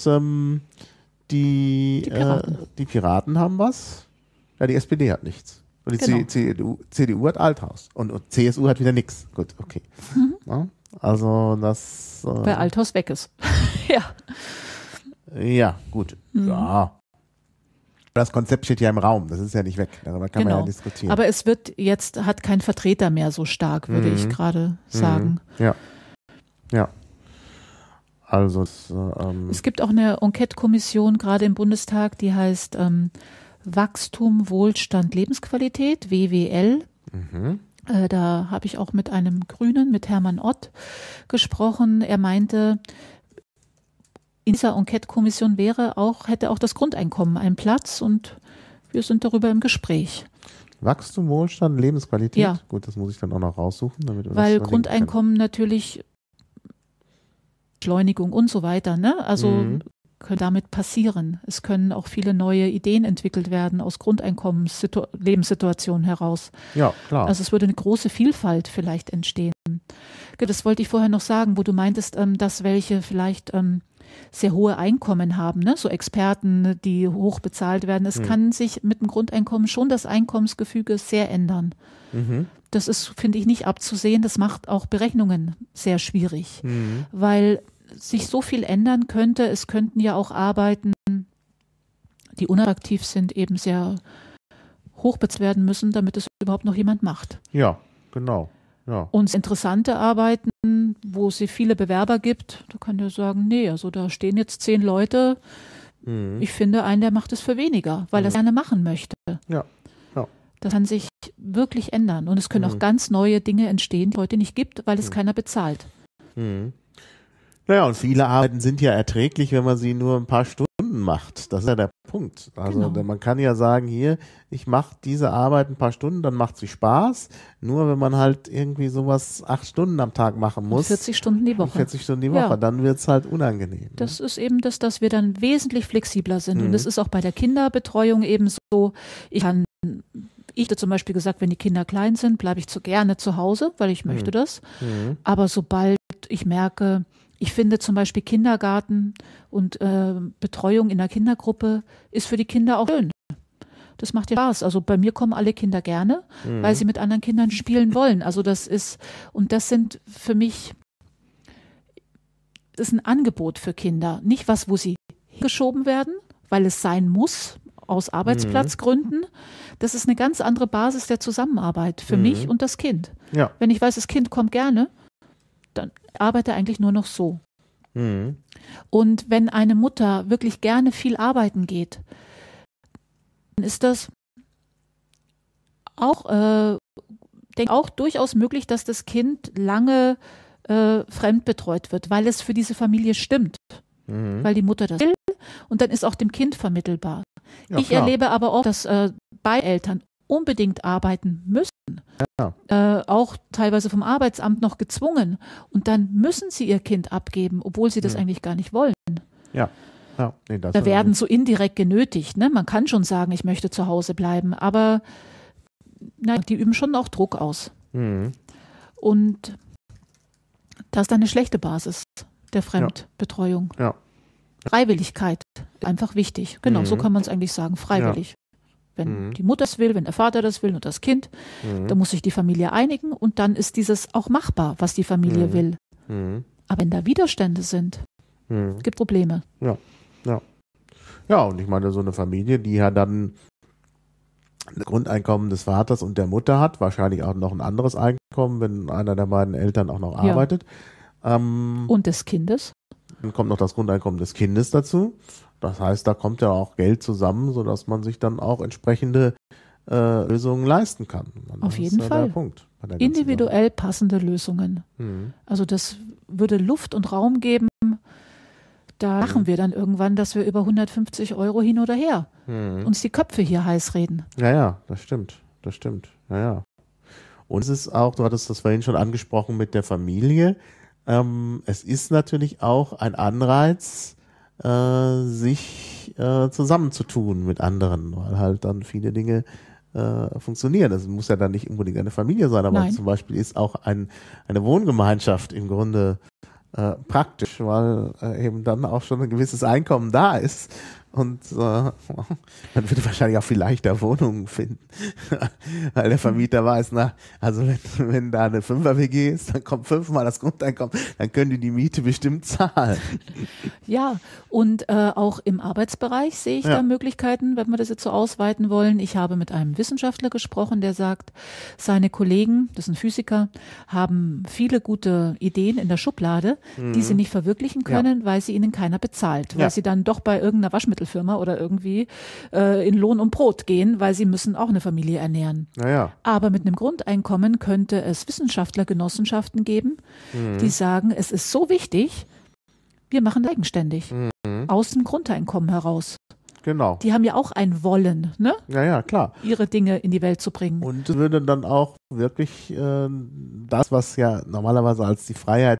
die Piraten haben was. Ja, die SPD hat nichts. Und die CDU hat Althaus. Und CSU hat wieder nichts. Gut, okay. Ja, also das... Weil Althaus weg ist. Ja. Ja, gut. Ja. Das Konzept steht ja im Raum, das ist ja nicht weg, darüber kann man ja diskutieren. Aber es hat kein Vertreter mehr so stark, würde ich gerade sagen. Ja. Also es gibt auch eine Enquete-Kommission gerade im Bundestag, die heißt Wachstum, Wohlstand, Lebensqualität, WWL. Da habe ich auch mit einem Grünen, mit Hermann Ott, gesprochen. Er meinte, in dieser Enquete-Kommission hätte auch das Grundeinkommen einen Platz und wir sind darüber im Gespräch. Wachstum, Wohlstand, Lebensqualität? Ja. Gut, das muss ich dann auch noch raussuchen. Weil Grundeinkommen natürlich Beschleunigung und so weiter, ne? Also können damit passieren. Es können auch viele neue Ideen entwickelt werden aus Lebenssituationen heraus. Ja, klar. Also es würde eine große Vielfalt vielleicht entstehen. Das wollte ich vorher noch sagen, wo du meintest, dass welche vielleicht sehr hohe Einkommen haben, ne? So Experten, die hoch bezahlt werden. Es kann sich mit dem Grundeinkommen schon das Einkommensgefüge sehr ändern. Das ist, finde ich, nicht abzusehen. Das macht auch Berechnungen sehr schwierig, weil sich so viel ändern könnte. Es könnten ja auch Arbeiten, die unattraktiv sind, eben sehr hoch bezahlt werden müssen, damit es überhaupt noch jemand macht. Ja, genau. Ja. Und interessante Arbeiten, wo es viele Bewerber gibt, da kann der sagen, nee, also da stehen jetzt 10 Leute. Ich finde einen, der macht es für weniger, weil er es gerne machen möchte. Ja. Das kann sich wirklich ändern. Und es können auch ganz neue Dinge entstehen, die es heute nicht gibt, weil es keiner bezahlt. Naja, und viele Arbeiten sind ja erträglich, wenn man sie nur ein paar Stunden macht. Das ist ja der Punkt. Also man kann ja sagen, hier, ich mache diese Arbeit ein paar Stunden, dann macht sie Spaß. Nur wenn man halt irgendwie sowas 8 Stunden am Tag machen muss. 40 Stunden die Woche. 40 Stunden die Woche, dann wird es halt unangenehm. Das ist eben das, dass wir dann wesentlich flexibler sind. Und das ist auch bei der Kinderbetreuung eben so. Ich habe zum Beispiel gesagt, wenn die Kinder klein sind, bleibe ich gerne zu Hause, weil ich möchte das. Aber sobald ich merke, ich finde zum Beispiel Kindergarten und Betreuung in der Kindergruppe ist für die Kinder auch schön. Das macht ja Spaß. Also bei mir kommen alle Kinder gerne, weil sie mit anderen Kindern spielen wollen. Also das sind für mich, das ist ein Angebot für Kinder. Nicht was, wo sie geschoben werden, weil es sein muss, aus Arbeitsplatzgründen. Das ist eine ganz andere Basis der Zusammenarbeit für mich und das Kind. Ja. Wenn ich weiß, das Kind kommt gerne, dann arbeite eigentlich nur noch so. Und wenn eine Mutter wirklich gerne viel arbeiten geht, dann ist das auch, durchaus möglich, dass das Kind lange fremdbetreut wird, weil es für diese Familie stimmt. Weil die Mutter das will und dann ist auch dem Kind vermittelbar. Ja, ich erlebe aber auch, dass beide Eltern unbedingt arbeiten müssen. Auch teilweise vom Arbeitsamt noch gezwungen. Und dann müssen sie ihr Kind abgeben, obwohl sie das eigentlich gar nicht wollen. Da werden so indirekt genötigt. Ne? Man kann schon sagen, ich möchte zu Hause bleiben, aber die üben schon auch Druck aus. Und das ist eine schlechte Basis der Fremdbetreuung. Freiwilligkeit, einfach wichtig. Genau, so kann man es eigentlich sagen, freiwillig. Wenn die Mutter es will, wenn der Vater das will und das Kind, dann muss sich die Familie einigen und dann ist dieses auch machbar, was die Familie will. Aber wenn da Widerstände sind, gibt Probleme. Ja, und ich meine, so eine Familie, die ja dann ein Grundeinkommen des Vaters und der Mutter hat, wahrscheinlich auch noch ein anderes Einkommen, wenn einer der beiden Eltern auch noch arbeitet. Und des Kindes. Dann kommt noch das Grundeinkommen des Kindes dazu. Das heißt, da kommt ja auch Geld zusammen, sodass man sich dann auch entsprechende Lösungen leisten kann. Auf jeden Fall. Der Punkt individuell passende Lösungen. Also das würde Luft und Raum geben. Da machen wir dann irgendwann, dass wir über 150 € hin oder her uns die Köpfe hier heiß reden. Ja, das stimmt. Ja. Und es ist auch, du hattest das vorhin schon angesprochen mit der Familie, es ist natürlich auch ein Anreiz, sich zusammenzutun mit anderen, weil halt dann viele Dinge funktionieren. Das muss ja dann nicht unbedingt eine Familie sein, aber zum Beispiel ist auch eine Wohngemeinschaft im Grunde praktisch, weil eben dann auch schon ein gewisses Einkommen da ist. Und man würde wahrscheinlich auch viel leichter Wohnungen finden, weil der Vermieter weiß, also wenn da eine 5er-WG ist, dann kommt 5-mal das Grundeinkommen, dann können die Miete bestimmt zahlen. Ja, und auch im Arbeitsbereich sehe ich da Möglichkeiten, wenn wir das jetzt so ausweiten wollen. Ich habe mit einem Wissenschaftler gesprochen, der sagt, seine Kollegen, das ist ein Physiker, haben viele gute Ideen in der Schublade, die sie nicht verwirklichen können, weil sie ihnen keiner bezahlt, weil sie dann doch bei irgendeiner Waschmittelfirma oder irgendwie in Lohn und Brot gehen, weil sie müssen auch eine Familie ernähren. Aber mit einem Grundeinkommen könnte es Wissenschaftlergenossenschaften geben, die sagen, es ist so wichtig, wir machen das eigenständig, aus dem Grundeinkommen heraus. Genau. Die haben ja auch ein Wollen, ne? Ja, klar. Ihre Dinge in die Welt zu bringen. Und würde dann auch wirklich das, was ja normalerweise als die Freiheit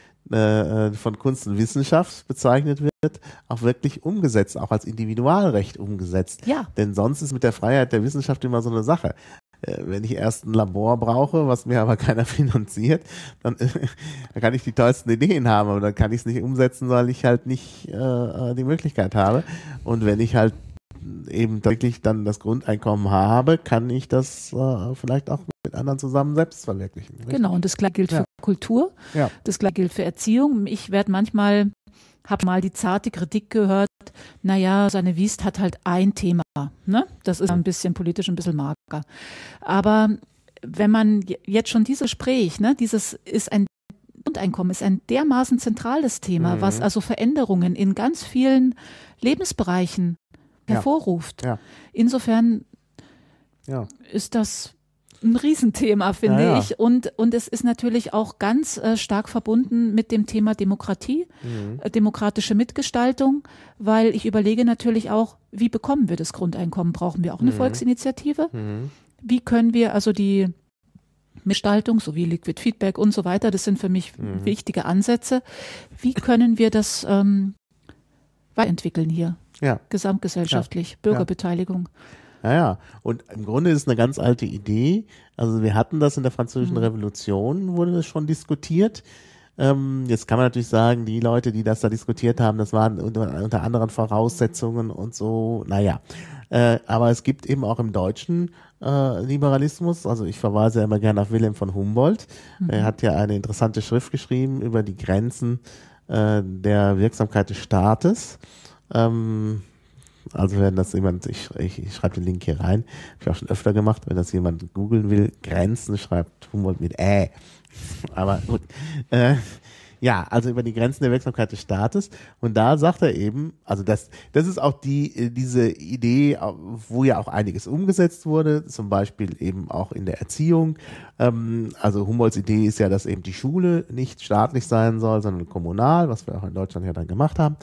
von Kunst und Wissenschaft bezeichnet wird, auch wirklich umgesetzt, auch als Individualrecht umgesetzt. Ja. Denn sonst ist mit der Freiheit der Wissenschaft immer so eine Sache. Wenn ich erst ein Labor brauche, was mir aber keiner finanziert, dann kann ich die tollsten Ideen haben, aber dann kann ich es nicht umsetzen, weil ich halt nicht die Möglichkeit habe. Und wenn ich halt eben wirklich dann das Grundeinkommen habe, kann ich das vielleicht auch mit anderen zusammen selbst verwirklichen. Richtig? Genau, und das gleiche gilt für Kultur, das gleiche gilt für Erziehung. Ich werde habe mal die zarte Kritik gehört, Sanne Wiest hat halt ein Thema, ne? Das ist ein bisschen politisch, ein bisschen mager. Aber wenn man jetzt schon dieses Gespräch, ne, Grundeinkommen ist ein dermaßen zentrales Thema, was also Veränderungen in ganz vielen Lebensbereichen hervorruft. Insofern ist das ein Riesenthema, finde ich. Und es ist natürlich auch ganz stark verbunden mit dem Thema Demokratie, demokratische Mitgestaltung, weil ich überlege natürlich auch, wie bekommen wir das Grundeinkommen? Brauchen wir auch eine Volksinitiative? Wie können wir also die Gestaltung sowie Liquid Feedback und so weiter, das sind für mich wichtige Ansätze. Wie können wir das weiterentwickeln hier? Gesamtgesellschaftlich, Bürgerbeteiligung. Ja, und im Grunde ist es eine ganz alte Idee. Also wir hatten das in der Französischen Revolution, wurde das schon diskutiert. Jetzt kann man natürlich sagen, die Leute, die das da diskutiert haben, das waren unter anderen Voraussetzungen und so, aber es gibt eben auch im deutschen Liberalismus, also ich verweise immer gerne auf Wilhelm von Humboldt, er hat ja eine interessante Schrift geschrieben über die Grenzen der Wirksamkeit des Staates. Also wenn das jemand, ich schreibe den Link hier rein, habe ich auch schon öfter gemacht, wenn das jemand googeln will, Grenzen schreibt Humboldt mit aber gut. Also über die Grenzen der Wirksamkeit des Staates. Und da sagt er eben, also das ist auch diese Idee, wo ja auch einiges umgesetzt wurde, zum Beispiel eben auch in der Erziehung. Also Humboldts Idee ist ja, dass eben die Schule nicht staatlich sein soll, sondern kommunal, was wir auch in Deutschland ja dann gemacht haben.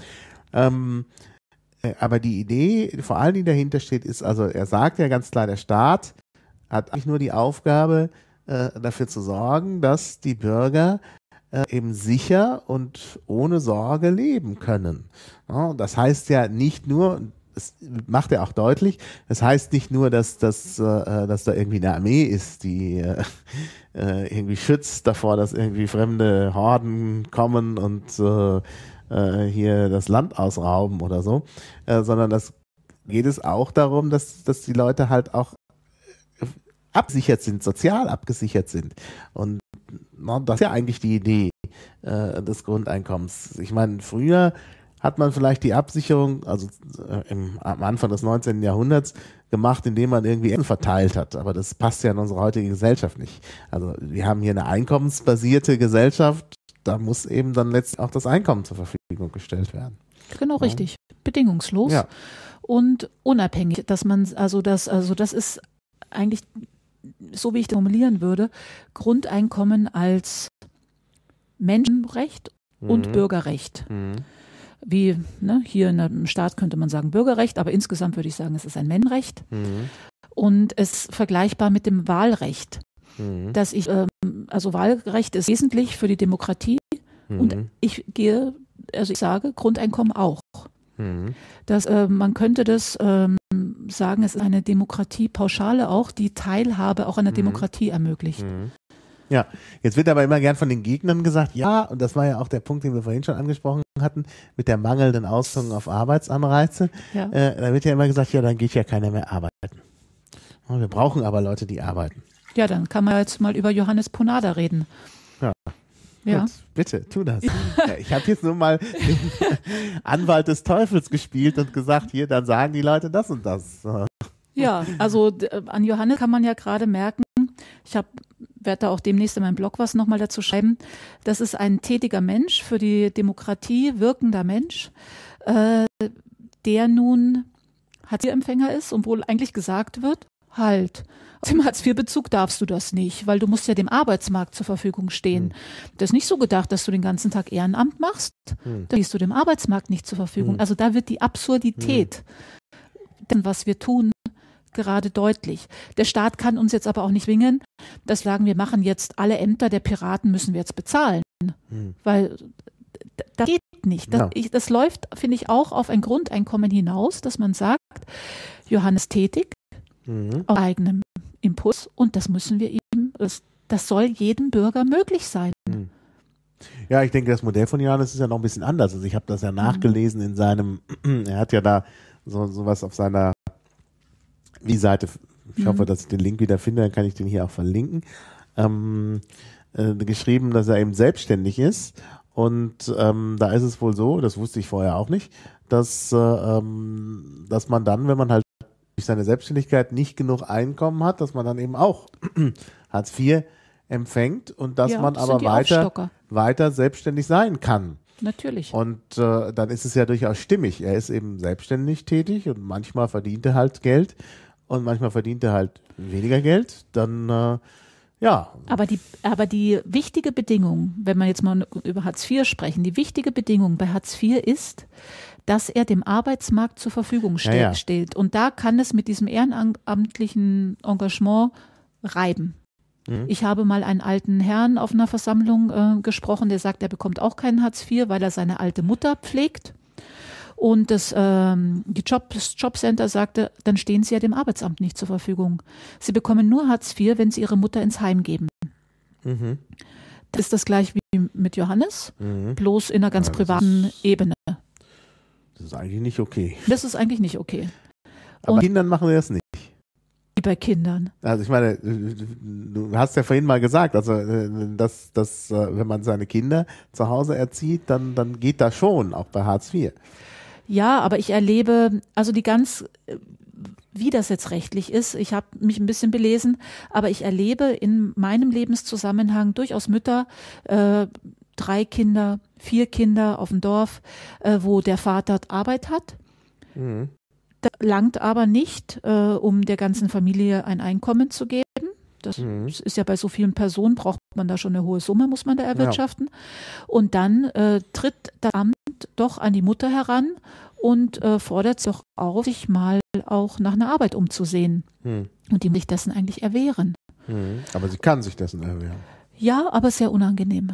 Aber die Idee, vor allem die dahinter steht, ist, also er sagt ja ganz klar, der Staat hat eigentlich nur die Aufgabe, dafür zu sorgen, dass die Bürger eben sicher und ohne Sorge leben können. Ja, das heißt ja nicht nur, das macht er auch deutlich, das heißt nicht nur, dass da irgendwie eine Armee ist, die irgendwie schützt davor, dass irgendwie fremde Horden kommen und hier das Land ausrauben oder so, sondern das geht es auch darum, dass die Leute halt auch abgesichert sind, sozial abgesichert sind. Und das ist ja eigentlich die Idee des Grundeinkommens. Ich meine, früher hat man vielleicht die Absicherung, also am Anfang des 19. Jahrhunderts, gemacht, indem man irgendwie Essen verteilt hat. Aber das passt ja in unsere heutige Gesellschaft nicht. Also wir haben hier eine einkommensbasierte Gesellschaft, da muss eben dann letztlich auch das Einkommen zur Verfügung gestellt werden. Genau, richtig. Bedingungslos und unabhängig, dass man, das ist eigentlich, so wie ich das formulieren würde, Grundeinkommen als Menschenrecht und Bürgerrecht. Wie hier in einem Staat könnte man sagen Bürgerrecht, aber insgesamt würde ich sagen, es ist ein Menschenrecht. Und es ist vergleichbar mit dem Wahlrecht. Dass Wahlrecht ist wesentlich für die Demokratie und ich sage Grundeinkommen auch. Man könnte das sagen, es ist eine Demokratiepauschale auch, die Teilhabe auch an der Demokratie ermöglicht. Ja, jetzt wird aber immer gern von den Gegnern gesagt, ja, und das war ja auch der Punkt, den wir vorhin schon angesprochen hatten, mit der mangelnden Auswirkung auf Arbeitsanreize. Ja. Da wird ja immer gesagt, ja, dann geht ja keiner mehr arbeiten. Und wir brauchen aber Leute, die arbeiten. Ja, dann kann man jetzt mal über Johannes Ponada reden. Ja. Gut, bitte, tu das. Ja, ich habe jetzt nur mal den Anwalt des Teufels gespielt und gesagt, hier, dann sagen die Leute das und das. Ja, also an Johannes kann man ja gerade merken, ich werde da auch demnächst in meinem Blog was nochmal dazu schreiben, das ist ein tätiger Mensch, für die Demokratie wirkender Mensch, der nun Hartz-IV-Empfänger ist und wohl eigentlich gesagt wird, halt, aus dem Hartz-IV-Bezug darfst du das nicht, weil du musst ja dem Arbeitsmarkt zur Verfügung stehen. Das ist nicht so gedacht, dass du den ganzen Tag Ehrenamt machst, dann stehst du dem Arbeitsmarkt nicht zur Verfügung. Also da wird die Absurdität, was wir tun, gerade deutlich. Der Staat kann uns jetzt aber auch nicht zwingen, dass wir sagen, wir machen jetzt alle Ämter der Piraten, müssen wir jetzt bezahlen. Weil das geht nicht. Das läuft, finde ich, auch auf ein Grundeinkommen hinaus, dass man sagt, Johannes tätig, auf eigenem Impuls, und das müssen wir ihm, das soll jedem Bürger möglich sein. Ja, ich denke, das Modell von Johannes ist ja noch ein bisschen anders. Also ich habe das ja nachgelesen in seinem, er hat ja da sowas auf seiner Seite, ich hoffe, dass ich den Link wieder finde, dann kann ich den hier auch verlinken, geschrieben, dass er eben selbstständig ist, und da ist es wohl so, das wusste ich vorher auch nicht, dass man dann, wenn man halt durch seine Selbstständigkeit nicht genug Einkommen hat, dass man dann eben auch Hartz IV empfängt und dass man aber weiter selbstständig sein kann. Natürlich. Und dann ist es ja durchaus stimmig. Er ist eben selbstständig tätig und manchmal verdient er halt Geld und manchmal verdient er halt weniger Geld. Dann ja. Aber die wichtige Bedingung, wenn wir jetzt mal über Hartz IV sprechen, die wichtige Bedingung bei Hartz IV ist, dass er dem Arbeitsmarkt zur Verfügung steht. Und da kann es mit diesem ehrenamtlichen Engagement reiben. Ich habe mal einen alten Herrn auf einer Versammlung gesprochen, der sagt, er bekommt auch keinen Hartz IV, weil er seine alte Mutter pflegt. Und das Jobcenter sagte, dann stehen Sie ja dem Arbeitsamt nicht zur Verfügung. Sie bekommen nur Hartz IV, wenn Sie Ihre Mutter ins Heim geben. Das ist das gleich wie mit Johannes, bloß in einer ganz privaten Ebene. Das ist eigentlich nicht okay. Das ist eigentlich nicht okay. Aber Kindern machen wir das nicht. Wie bei Kindern. Also ich meine, du hast ja vorhin mal gesagt, also dass wenn man seine Kinder zu Hause erzieht, dann geht das schon, auch bei Hartz IV. Ja, aber ich erlebe, also wie das jetzt rechtlich ist, ich habe mich ein bisschen belesen, aber ich erlebe in meinem Lebenszusammenhang durchaus Mütter, 3 Kinder, 4 Kinder auf dem Dorf, wo der Vater Arbeit hat. Das langt aber nicht, um der ganzen Familie ein Einkommen zu geben. Das ist ja bei so vielen Personen, braucht man da schon eine hohe Summe, muss man da erwirtschaften. Ja. Und dann tritt das Amt doch an die Mutter heran und fordert sie doch auf, sich mal auch nach einer Arbeit umzusehen. Und die muss sich dessen eigentlich erwehren. Aber sie kann sich dessen erwehren. Ja, aber sehr unangenehm.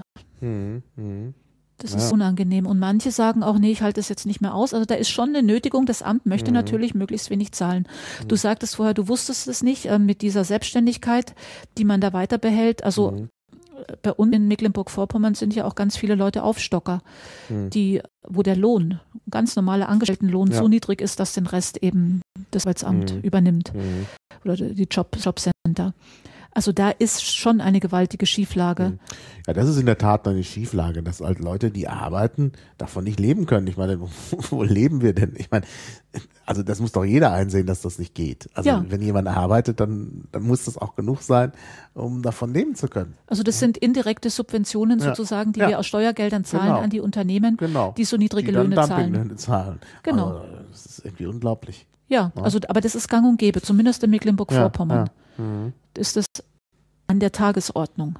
Das ist unangenehm. Und manche sagen auch, nee, ich halte das jetzt nicht mehr aus. Also da ist schon eine Nötigung. Das Amt möchte natürlich möglichst wenig zahlen. Du sagtest vorher, du wusstest es nicht, mit dieser Selbstständigkeit, die man da weiter behält. Also bei uns in Mecklenburg-Vorpommern sind ja auch ganz viele Leute Aufstocker, wo der Lohn, ganz normaler Angestelltenlohn, so niedrig ist, dass den Rest eben das Arbeitsamt übernimmt oder die Jobcenter. Also da ist schon eine gewaltige Schieflage. Ja, das ist in der Tat eine Schieflage, dass halt Leute, die arbeiten, davon nicht leben können. Ich meine, wo leben wir denn? Ich meine, also das muss doch jeder einsehen, dass das nicht geht. Also wenn jemand arbeitet, dann muss das auch genug sein, um davon leben zu können. Also das sind indirekte Subventionen sozusagen, die wir aus Steuergeldern zahlen an die Unternehmen, die so niedrige Löhne zahlen. Genau. Also, das ist irgendwie unglaublich. Ja, also aber das ist gang und gäbe, zumindest in Mecklenburg-Vorpommern. Ist das an der Tagesordnung.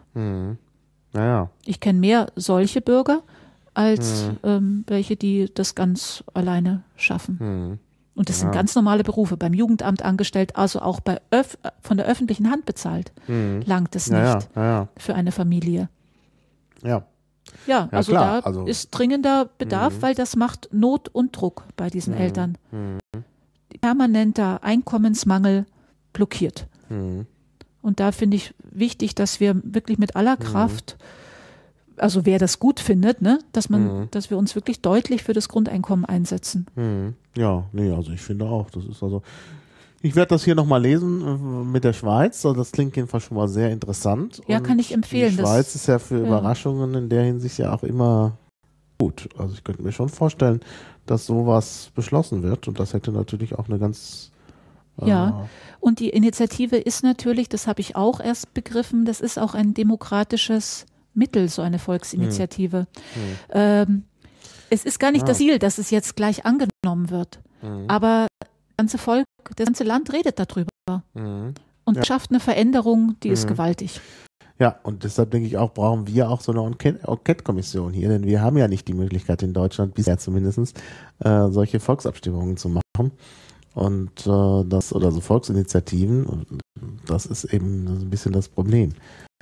Ich kenne mehr solche Bürger als welche, die das ganz alleine schaffen. Und das sind ganz normale Berufe, beim Jugendamt angestellt, also auch von der öffentlichen Hand bezahlt, langt es nicht für eine Familie. Ja. Ja, also klar, da ist dringender Bedarf, weil das macht Not und Druck bei diesen Eltern. Permanenter Einkommensmangel blockiert. Und da finde ich wichtig, dass wir wirklich mit aller Kraft, also wer das gut findet, ne, dass wir uns wirklich deutlich für das Grundeinkommen einsetzen. Ja, nee, also ich finde auch, das ist also, ich werde das hier nochmal lesen mit der Schweiz, also das klingt jedenfalls schon mal sehr interessant. Ja, kann ich empfehlen. Die Schweiz ist ja für Überraschungen in der Hinsicht ja auch immer gut. Also ich könnte mir schon vorstellen, dass sowas beschlossen wird und das hätte natürlich auch eine ganz... Ja, und die Initiative ist natürlich, das habe ich auch erst begriffen, das ist auch ein demokratisches Mittel, so eine Volksinitiative. Es ist gar nicht das Ziel, dass es jetzt gleich angenommen wird, aber das ganze Land redet darüber und schafft eine Veränderung, die ist gewaltig. Ja, und deshalb denke ich auch, brauchen wir auch so eine Enquete-Kommission hier, denn wir haben ja nicht die Möglichkeit in Deutschland, bisher zumindest, solche Volksabstimmungen zu machen. Und oder so Volksinitiativen, und das ist eben ein bisschen das Problem.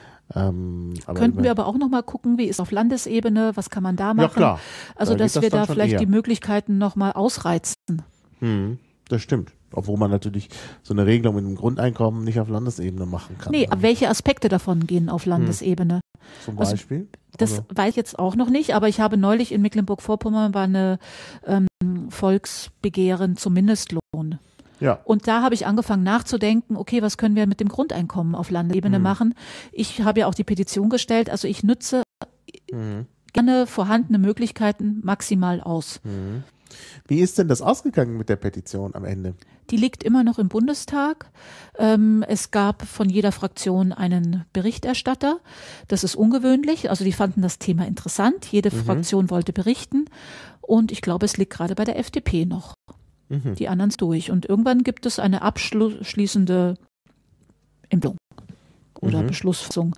Könnten wir aber auch nochmal gucken, wie ist auf Landesebene, was kann man da machen? Ja, klar. Also, dass wir da vielleicht die Möglichkeiten nochmal ausreizen. Das stimmt. Obwohl man natürlich so eine Regelung mit dem Grundeinkommen nicht auf Landesebene machen kann. Nee, aber welche Aspekte davon gehen auf Landesebene? Zum Beispiel? Das weiß ich jetzt auch noch nicht, aber ich habe neulich in Mecklenburg-Vorpommern war eine Volksbegehren zum Mindestlohn. Ja. Und da habe ich angefangen nachzudenken, okay, was können wir mit dem Grundeinkommen auf Landesebene machen? Ich habe ja auch die Petition gestellt, also ich nutze gerne vorhandene Möglichkeiten maximal aus. Wie ist denn das ausgegangen mit der Petition am Ende? Die liegt immer noch im Bundestag. Es gab von jeder Fraktion einen Berichterstatter. Das ist ungewöhnlich. Also die fanden das Thema interessant. Jede Fraktion wollte berichten. Und ich glaube, es liegt gerade bei der FDP noch. Die anderen sind durch. Und irgendwann gibt es eine abschließende Empfehlung oder Beschlussfassung.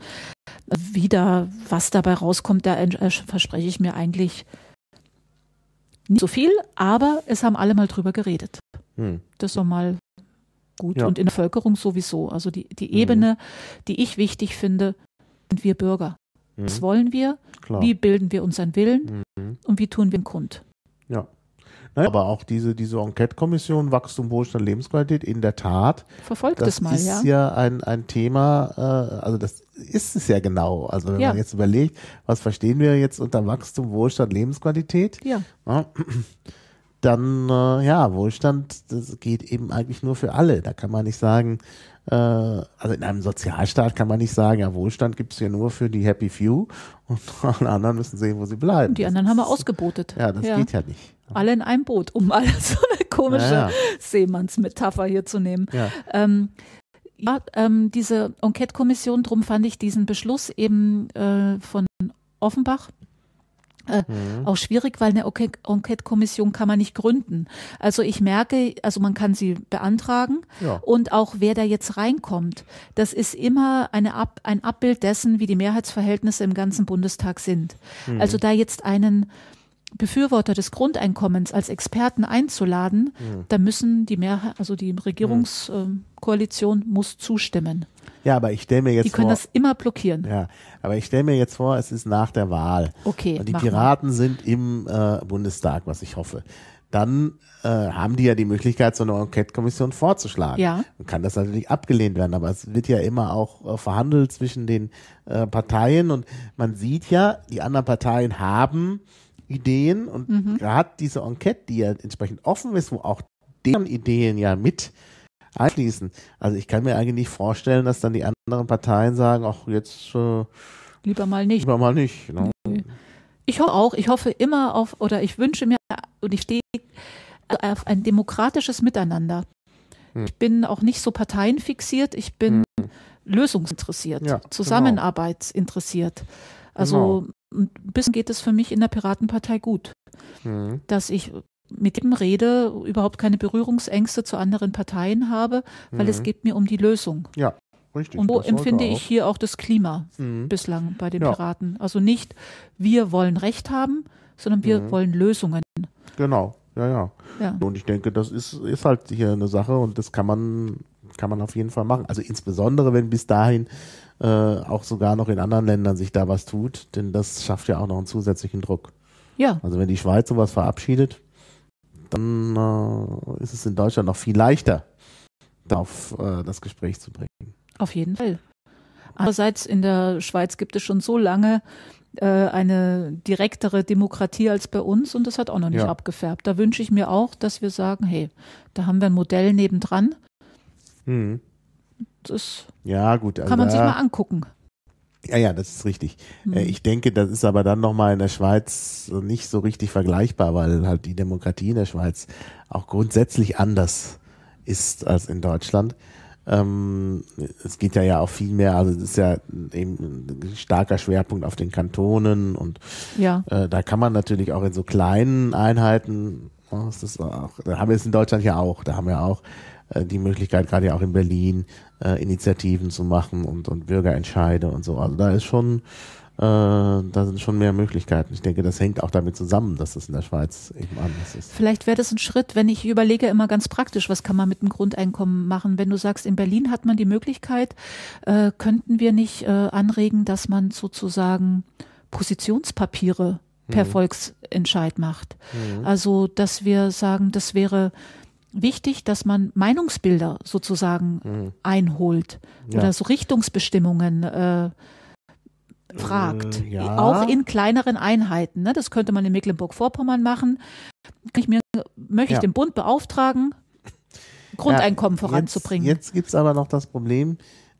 Was dabei rauskommt, da verspreche ich mir eigentlich nicht so viel, aber es haben alle mal drüber geredet. Das ist doch mal gut. Ja. Und in der Bevölkerung sowieso. Also die Ebene, die ich wichtig finde, sind wir Bürger. Was wollen wir? Klar. Wie bilden wir unseren Willen? Und wie tun wir den Kund? Ja. Naja, aber auch diese Enquete-Kommission Wachstum, Wohlstand, Lebensqualität, in der Tat. Verfolgt es mal, ja. Das ist ja ein Thema, also das ist es ja genau. Also wenn man jetzt überlegt, was verstehen wir jetzt unter Wachstum, Wohlstand, Lebensqualität? Ja. Dann, Wohlstand, das geht eben eigentlich nur für alle. Da kann man nicht sagen, also in einem Sozialstaat kann man nicht sagen, ja, Wohlstand gibt es ja nur für die Happy Few und alle anderen müssen sehen, wo sie bleiben. Und die anderen haben wir ausgebotet. Ja, das geht ja nicht. Alle in einem Boot, um mal so eine komische Seemannsmetapher hier zu nehmen. Ja. Diese Enquete-Kommission, drum fand ich diesen Beschluss eben von Offenbach auch schwierig, weil eine Enquete-Kommission kann man nicht gründen. Also ich merke, also man kann sie beantragen und auch wer da jetzt reinkommt, das ist immer ein Abbild dessen, wie die Mehrheitsverhältnisse im ganzen Bundestag sind. Also da jetzt einen Befürworter des Grundeinkommens als Experten einzuladen, da müssen die Mehrheit, also die Regierungskoalition muss zustimmen. Ja, aber ich stelle mir jetzt vor... Die können das immer blockieren. Ja, aber ich stelle mir jetzt vor, es ist nach der Wahl. Okay, und die Piraten sind im Bundestag, was ich hoffe. Dann haben die ja die Möglichkeit, so eine Enquete-Kommission vorzuschlagen. Ja. Dann kann das natürlich abgelehnt werden, aber es wird ja immer auch verhandelt zwischen den Parteien und man sieht ja, die anderen Parteien haben Ideen und gerade diese Enquete, die ja entsprechend offen ist, wo auch deren Ideen ja mit einfließen. Also ich kann mir eigentlich nicht vorstellen, dass dann die anderen Parteien sagen, ach jetzt lieber mal nicht. Lieber mal nicht. Ne? Ich hoffe auch, ich hoffe immer auf, oder ich wünsche mir und ich stehe auf ein demokratisches Miteinander. Ich bin auch nicht so parteienfixiert, ich bin lösungsinteressiert, zusammenarbeitsinteressiert. Also ein bisschen geht es für mich in der Piratenpartei gut, dass ich mit dem Rede überhaupt keine Berührungsängste zu anderen Parteien habe, weil es geht mir um die Lösung. Ja, richtig. Und so empfinde ich hier auch das Klima bislang bei den Piraten. Also nicht, wir wollen Recht haben, sondern wir wollen Lösungen. Genau, ja. Und ich denke, das ist halt hier eine Sache und das kann man auf jeden Fall machen. Also insbesondere, wenn bis dahin auch sogar noch in anderen Ländern sich da was tut, denn das schafft ja auch noch einen zusätzlichen Druck. Ja. Also wenn die Schweiz sowas verabschiedet, dann ist es in Deutschland noch viel leichter, auf das Gespräch zu bringen. Auf jeden Fall. Andererseits in der Schweiz gibt es schon so lange eine direktere Demokratie als bei uns und das hat auch noch nicht abgefärbt. Da wünsche ich mir auch, dass wir sagen, hey, da haben wir ein Modell nebendran. Das gut, also kann man sich mal angucken. Ja, das ist richtig. Ich denke, das ist aber dann nochmal in der Schweiz nicht so richtig vergleichbar, weil halt die Demokratie in der Schweiz auch grundsätzlich anders ist als in Deutschland. Es geht ja auch viel mehr, also es ist ja eben ein starker Schwerpunkt auf den Kantonen und da kann man natürlich auch in so kleinen Einheiten, da haben wir es in Deutschland ja auch, da haben wir auch die Möglichkeit, gerade ja auch in Berlin, Initiativen zu machen und Bürgerentscheide und so. Also da ist schon, da sind schon mehr Möglichkeiten. Ich denke, das hängt auch damit zusammen, dass das in der Schweiz eben anders ist. Vielleicht wäre das ein Schritt, wenn ich überlege, immer ganz praktisch, was kann man mit dem Grundeinkommen machen? Wenn du sagst, in Berlin hat man die Möglichkeit, könnten wir nicht anregen, dass man sozusagen Positionspapiere per Volksentscheid macht? Also, dass wir sagen, das wäre wichtig, dass man Meinungsbilder sozusagen einholt oder so Richtungsbestimmungen fragt, auch in kleineren Einheiten. Ne? Das könnte man in Mecklenburg-Vorpommern machen. Möchte ich den Bund beauftragen, Grundeinkommen voranzubringen. Jetzt gibt es aber noch das Problem,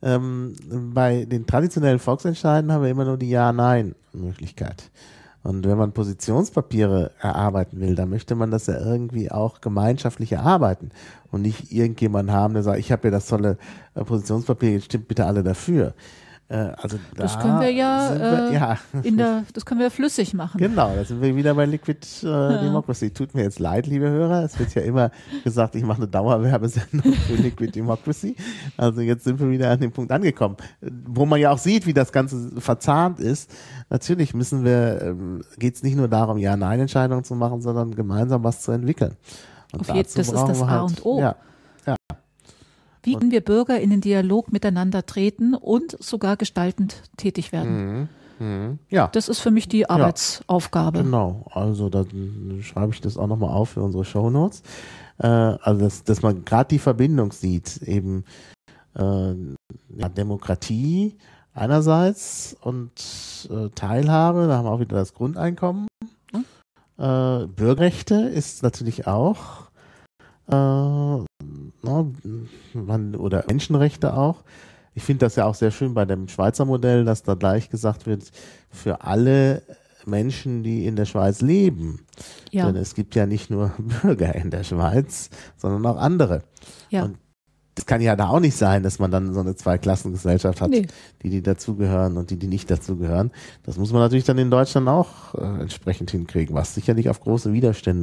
bei den traditionellen Volksentscheiden haben wir immer nur die Ja-Nein-Möglichkeit. Und wenn man Positionspapiere erarbeiten will, dann möchte man das ja irgendwie auch gemeinschaftlich erarbeiten und nicht irgendjemand haben, der sagt, ich habe ja das tolle Positionspapier, jetzt stimmt bitte alle dafür. Also das können wir das können wir flüssig machen. Genau, da sind wir wieder bei Liquid Democracy. Tut mir jetzt leid, liebe Hörer. Es wird ja immer gesagt, ich mache eine Dauerwerbesendung für Liquid Democracy. Also jetzt sind wir wieder an dem Punkt angekommen, wo man ja auch sieht, wie das Ganze verzahnt ist. Natürlich geht es nicht nur darum, Ja-Nein-Entscheidungen zu machen, sondern gemeinsam was zu entwickeln. Und das ist das A und O. Ja. Wie können wir Bürger in den Dialog miteinander treten und sogar gestaltend tätig werden? Ja. Das ist für mich die Arbeitsaufgabe. Genau, also dann schreibe ich das auch nochmal auf für unsere Shownotes. Also dass man gerade die Verbindung sieht, eben Demokratie einerseits und Teilhabe, da haben wir auch wieder das Grundeinkommen. Bürgerrechte ist natürlich auch oder Menschenrechte auch. Ich finde das ja auch sehr schön bei dem Schweizer Modell, dass da gleich gesagt wird, für alle Menschen, die in der Schweiz leben. Ja. Denn es gibt ja nicht nur Bürger in der Schweiz, sondern auch andere. Ja. Und es kann ja da auch nicht sein, dass man dann so eine Zweiklassengesellschaft hat, die dazugehören und die nicht dazugehören. Das muss man natürlich dann in Deutschland auch entsprechend hinkriegen, was sicherlich auf große Widerstände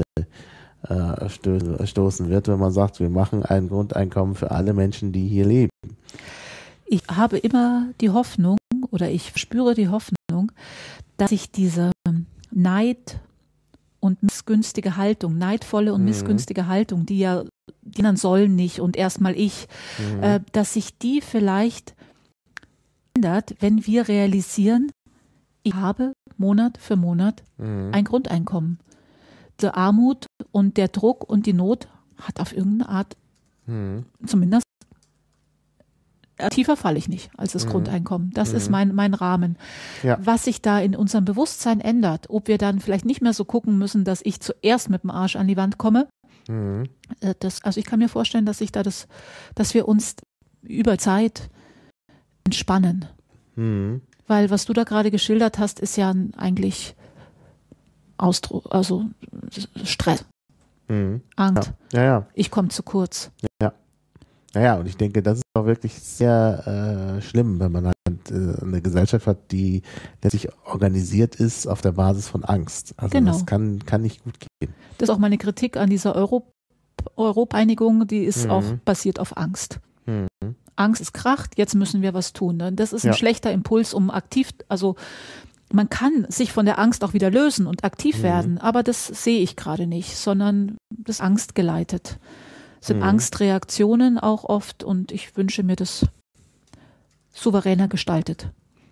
stoßen wird, wenn man sagt, wir machen ein Grundeinkommen für alle Menschen, die hier leben. Ich habe immer die Hoffnung oder ich spüre die Hoffnung, dass sich diese Neid und missgünstige Haltung, neidvolle und missgünstige Haltung, die anderen sollen nicht und erstmal ich, dass sich die vielleicht ändert, wenn wir realisieren, ich habe Monat für Monat ein Grundeinkommen. Die Armut und der Druck und die Not hat auf irgendeine Art zumindest tiefer falle ich nicht als das Grundeinkommen. Das ist mein Rahmen. Ja. Was sich da in unserem Bewusstsein ändert, ob wir dann vielleicht nicht mehr so gucken müssen, dass ich zuerst mit dem Arsch an die Wand komme. Also ich kann mir vorstellen, dass wir uns über Zeit entspannen. Weil was du da gerade geschildert hast, ist ja eigentlich Ausdruck, also Stress, Angst. Ja. Ich komme zu kurz. Ja, und ich denke, das ist auch wirklich sehr schlimm, wenn man eine Gesellschaft hat, die letztlich organisiert ist auf der Basis von Angst. Also das kann nicht gut gehen. Das ist auch meine Kritik an dieser Europeinigung, die ist auch basiert auf Angst. Angst ist Kracht, jetzt müssen wir was tun. Das ist ein schlechter Impuls, um aktiv, also man kann sich von der Angst auch wieder lösen und aktiv werden, aber das sehe ich gerade nicht, sondern das ist angstgeleitet. Es sind Angstreaktionen auch oft und ich wünsche mir das souveräner gestaltet.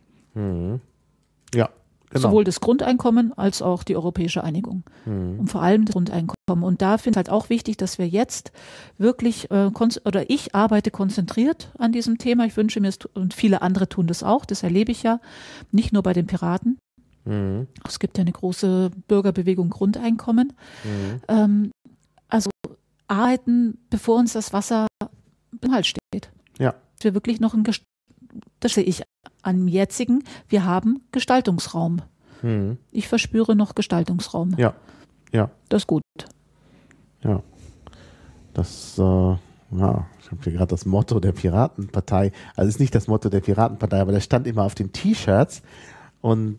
Ja, genau. Sowohl das Grundeinkommen als auch die europäische Einigung. Und vor allem das Grundeinkommen. Und da finde ich halt auch wichtig, dass wir jetzt wirklich, ich arbeite konzentriert an diesem Thema. Ich wünsche mir, und viele andere tun das auch, das erlebe ich ja, nicht nur bei den Piraten. Es gibt ja eine große Bürgerbewegung Grundeinkommen. Also arbeiten, bevor uns das Wasser im Hals steht. Ja. Dass wir wirklich noch das sehe ich am jetzigen, wir haben Gestaltungsraum. Ich verspüre noch Gestaltungsraum. Ja. Das ist gut. Ja. Ich habe hier gerade das Motto der Piratenpartei, also es ist nicht das Motto der Piratenpartei, aber das stand immer auf den T-Shirts und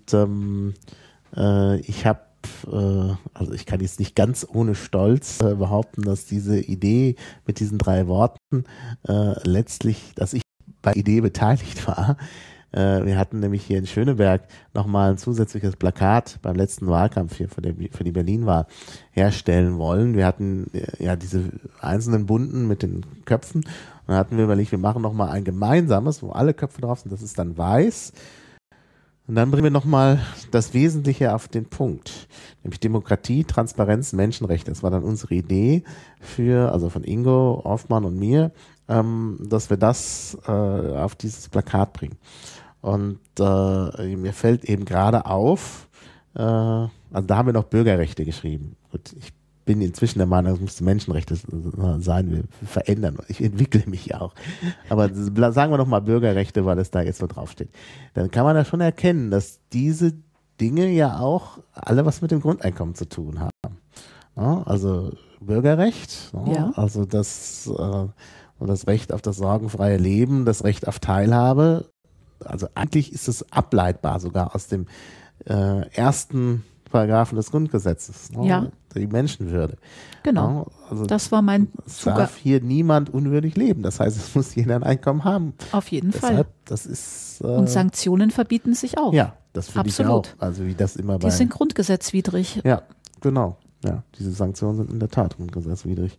ich habe also ich kann jetzt nicht ganz ohne Stolz behaupten, dass diese Idee mit diesen 3 Worten letztlich, dass ich bei Idee beteiligt war. Wir hatten nämlich hier in Schöneberg nochmal ein zusätzliches Plakat beim letzten Wahlkampf hier für die Berlin-Wahl herstellen wollen. Wir hatten ja diese einzelnen Bunten mit den Köpfen und dann hatten wir überlegt, wir machen nochmal ein gemeinsames, wo alle Köpfe drauf sind, das ist dann weiß. Und dann bringen wir nochmal das Wesentliche auf den Punkt, nämlich Demokratie, Transparenz, Menschenrechte. Das war dann unsere Idee also von Ingo Hoffmann und mir, dass wir das auf dieses Plakat bringen. Und mir fällt eben gerade auf, also da haben wir noch Bürgerrechte geschrieben. Gut, ich bin inzwischen der Meinung, es müsste Menschenrechte sein, wir verändern. Ich entwickle mich auch. Aber sagen wir noch mal Bürgerrechte, weil es da jetzt so draufsteht. Dann kann man da schon erkennen, dass diese Dinge ja auch alle was mit dem Grundeinkommen zu tun haben. Ja, also Bürgerrecht, ja. Also das Recht auf das sorgenfreie Leben, das Recht auf Teilhabe. Also eigentlich ist es ableitbar sogar aus dem ersten Paragraphen des Grundgesetzes. Ja. Die Menschenwürde. Genau. Ja, also das war mein Zugang. Darf hier niemand unwürdig leben. Das heißt, es muss jeder ein Einkommen haben. Auf jeden Fall. Das ist, und Sanktionen verbieten sich auch. Ja, das finde ich auch. Also wie das immer Die sind grundgesetzwidrig. Ja, genau. Ja, diese Sanktionen sind in der Tat grundgesetzwidrig.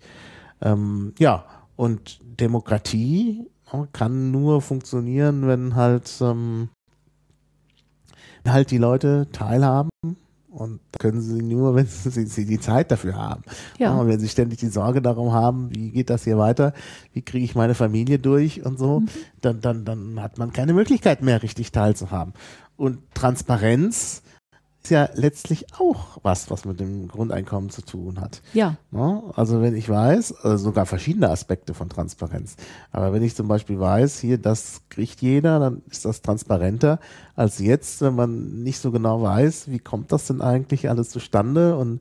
Und Demokratie kann nur funktionieren, wenn halt die Leute teilhaben. Und können sie nur, wenn sie die Zeit dafür haben. Ja. Und wenn sie ständig die Sorge darum haben, wie geht das hier weiter, wie kriege ich meine Familie durch und so, dann hat man keine Möglichkeit mehr, richtig teilzuhaben. Und Transparenz ist ja letztlich auch was mit dem Grundeinkommen zu tun hat. Ja. Also wenn ich weiß, also sogar verschiedene Aspekte von Transparenz, aber wenn ich zum Beispiel weiß, hier, das kriegt jeder, dann ist das transparenter als jetzt, wenn man nicht so genau weiß, wie kommt das denn eigentlich alles zustande und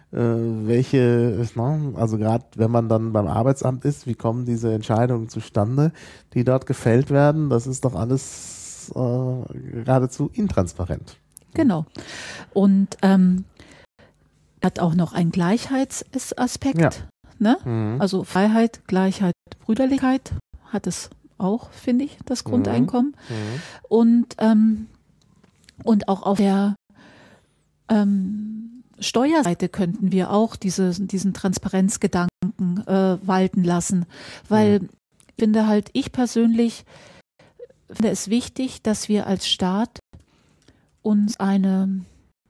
also gerade wenn man dann beim Arbeitsamt ist, wie kommen diese Entscheidungen zustande, die dort gefällt werden, das ist doch alles geradezu intransparent. Genau. Und hat auch noch einen Gleichheitsaspekt. Ja. Ne? Also Freiheit, Gleichheit, Brüderlichkeit hat es auch, finde ich, das Grundeinkommen. Und auch auf der Steuerseite könnten wir auch diesen Transparenzgedanken walten lassen. Weil ich persönlich finde es wichtig, dass wir als Staat uns ein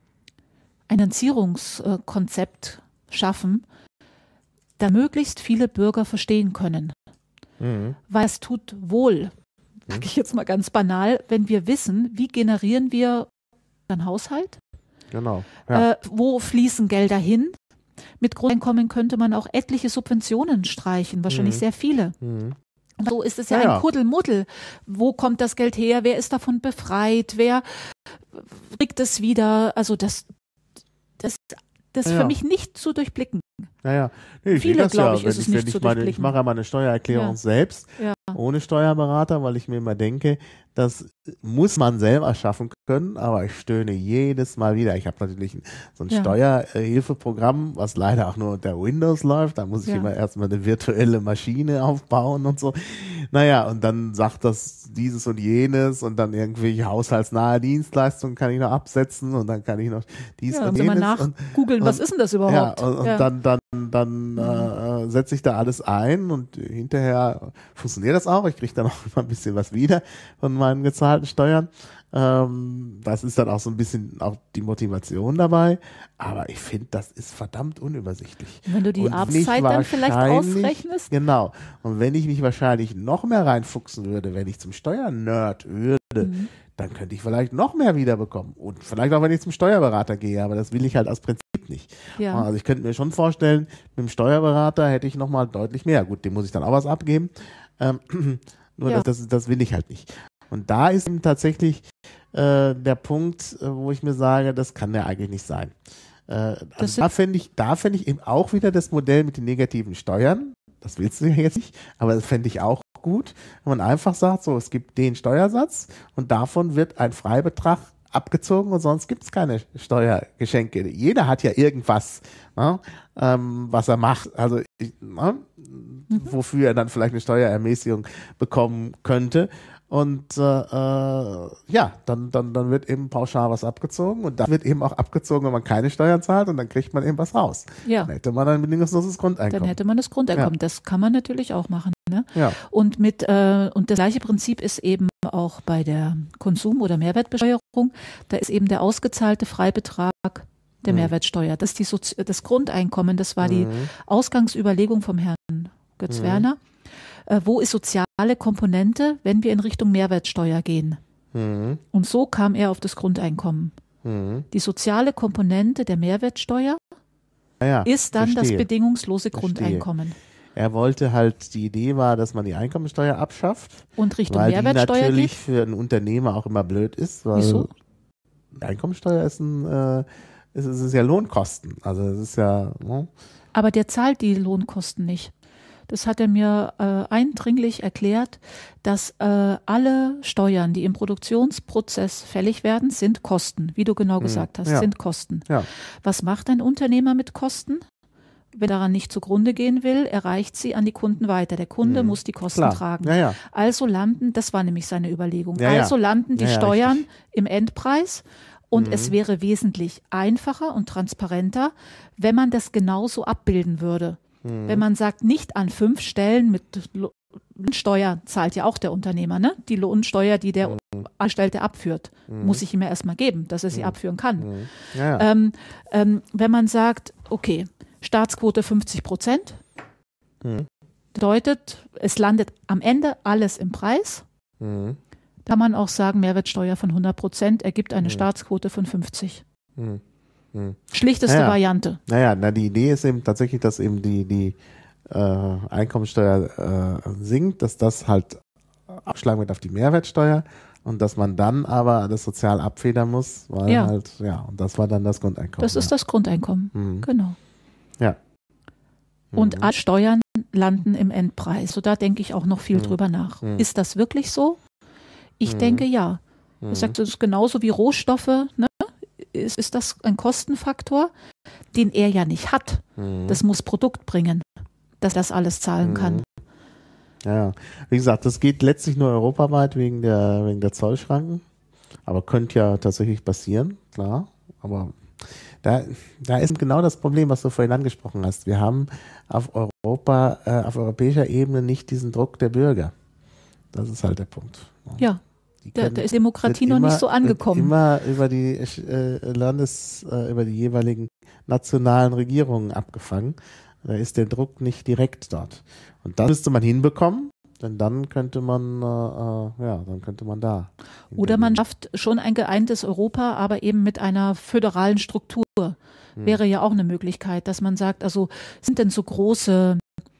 Finanzierungskonzept schaffen, da möglichst viele Bürger verstehen können. Weil es tut wohl, sage ich jetzt mal ganz banal, wenn wir wissen, wie generieren wir einen Haushalt? Genau. Ja. Wo fließen Gelder hin? Mit Grundeinkommen könnte man auch etliche Subventionen streichen, wahrscheinlich sehr viele. So ist es ja ein Kuddelmuddel. Wo kommt das Geld her? Wer ist davon befreit? Wer kriegt es wieder? Also das ist für mich nicht zu durchblicken. Nee, viele, glaube ich, ist es nicht zu durchblicken. Ich mache ja meine Steuererklärung selbst, ohne Steuerberater, weil ich mir immer denke, das muss man selber schaffen können, aber ich stöhne jedes Mal wieder. Ich habe natürlich so ein Steuerhilfeprogramm, was leider auch nur unter Windows läuft. Da muss ich immer erstmal eine virtuelle Maschine aufbauen und so. Naja, und dann sagt das dieses und jenes und dann irgendwelche haushaltsnahe Dienstleistungen kann ich noch absetzen und dann kann ich noch dies und jenes. Mal nachgoogeln, was ist denn das überhaupt? Ja, und dann setze ich da alles ein und hinterher funktioniert das auch. Ich kriege dann auch immer ein bisschen was wieder von meinen gezahlten Steuern. Das ist dann auch so ein bisschen auch die Motivation dabei. Aber ich finde, das ist verdammt unübersichtlich. Wenn du die Arbeitszeit dann vielleicht ausrechnest? Genau. Und wenn ich mich wahrscheinlich noch mehr reinfuchsen würde, wenn ich zum Steuernerd würde, dann könnte ich vielleicht noch mehr wiederbekommen. Und vielleicht auch, wenn ich zum Steuerberater gehe. Aber das will ich halt aus Prinzip nicht. Ja. Also ich könnte mir schon vorstellen, mit dem Steuerberater hätte ich nochmal deutlich mehr. Gut, dem muss ich dann auch was abgeben. Nur das will ich halt nicht. Und da ist eben tatsächlich der Punkt, wo ich mir sage, das kann ja eigentlich nicht sein. Also da fände ich eben auch wieder das Modell mit den negativen Steuern. Das willst du ja jetzt nicht, aber das fände ich auch gut, wenn man einfach sagt, so, es gibt den Steuersatz und davon wird ein Freibetrag abgezogen und sonst gibt es keine Steuergeschenke. Jeder hat ja irgendwas, ne, was er macht, also wofür er dann vielleicht eine Steuerermäßigung bekommen könnte. Und dann wird eben pauschal was abgezogen und dann wird eben auch abgezogen, wenn man keine Steuern zahlt und dann kriegt man eben was raus. Ja. Dann hätte man ein bedingungsloses Grundeinkommen. Dann hätte man das Grundeinkommen. Ja. Das kann man natürlich auch machen. Ne? Ja. Und und das gleiche Prinzip ist eben auch bei der Konsum- oder Mehrwertbesteuerung. Da ist eben der ausgezahlte Freibetrag der Mehrwertsteuer. Das ist das Grundeinkommen. Das war die Ausgangsüberlegung vom Herrn Götz-Werner. Wo ist soziale Komponente, wenn wir in Richtung Mehrwertsteuer gehen? Und so kam er auf das Grundeinkommen. Die soziale Komponente der Mehrwertsteuer ist dann das bedingungslose Grundeinkommen. Er wollte halt, die Idee war, dass man die Einkommensteuer abschafft. Und Richtung Mehrwertsteuer die natürlich geht? für einen Unternehmer auch immer blöd ist, weil Wieso? Die Einkommensteuer ist ist ja Lohnkosten. Also es ist ja. Ne? Aber der zahlt die Lohnkosten nicht. Das hat er mir eindringlich erklärt, dass alle Steuern, die im Produktionsprozess fällig werden, sind Kosten, wie du genau gesagt hast, sind Kosten. Ja. Was macht ein Unternehmer mit Kosten? Wenn daran nicht zugrunde gehen will, erreicht sie an die Kunden weiter. Der Kunde muss die Kosten tragen. Ja, ja. Also landen, das war nämlich seine Überlegung, ja, also landen die Steuern richtig. Im Endpreis. Und es wäre wesentlich einfacher und transparenter, wenn man das genauso abbilden würde. Wenn man sagt, nicht an 5 Stellen mit Lohnsteuer zahlt ja auch der Unternehmer, ne? Die Lohnsteuer, die der Angestellte abführt, muss ich ihm ja erstmal geben, dass er sie abführen kann. Ja. Wenn man sagt, okay, Staatsquote 50%, bedeutet, es landet am Ende alles im Preis, kann man auch sagen, Mehrwertsteuer von 100% ergibt eine Staatsquote von 50%. Schlichteste Variante. Die Idee ist eben tatsächlich, dass eben die Einkommensteuer sinkt, dass das halt abschlagen wird auf die Mehrwertsteuer und dass man dann aber das sozial abfedern muss, weil und das war dann das Grundeinkommen. Das ist das Grundeinkommen, genau. Ja. Und alle Steuern landen im Endpreis. So, da denke ich auch noch viel drüber nach. Ist das wirklich so? Ich denke ja. Ich sage, das ist genauso wie Rohstoffe, ne? Ist das ein Kostenfaktor, den er ja nicht hat. Das muss Produkt bringen, dass das alles zahlen kann. Ja, wie gesagt, das geht letztlich nur europaweit wegen der Zollschranken, aber könnte ja tatsächlich passieren, klar. Aber da ist genau das Problem, was du vorhin angesprochen hast. Wir haben auf europäischer Ebene nicht diesen Druck der Bürger. Das ist halt der Punkt. Ja. Da ist Demokratie noch nicht so angekommen. Immer über die über die jeweiligen nationalen Regierungen abgefangen. Da ist der Druck nicht direkt dort. Und dann müsste man hinbekommen, denn dann könnte man da. Oder man schafft schon ein geeintes Europa, aber eben mit einer föderalen Struktur. Wäre ja auch eine Möglichkeit, dass man sagt, also sind denn so große,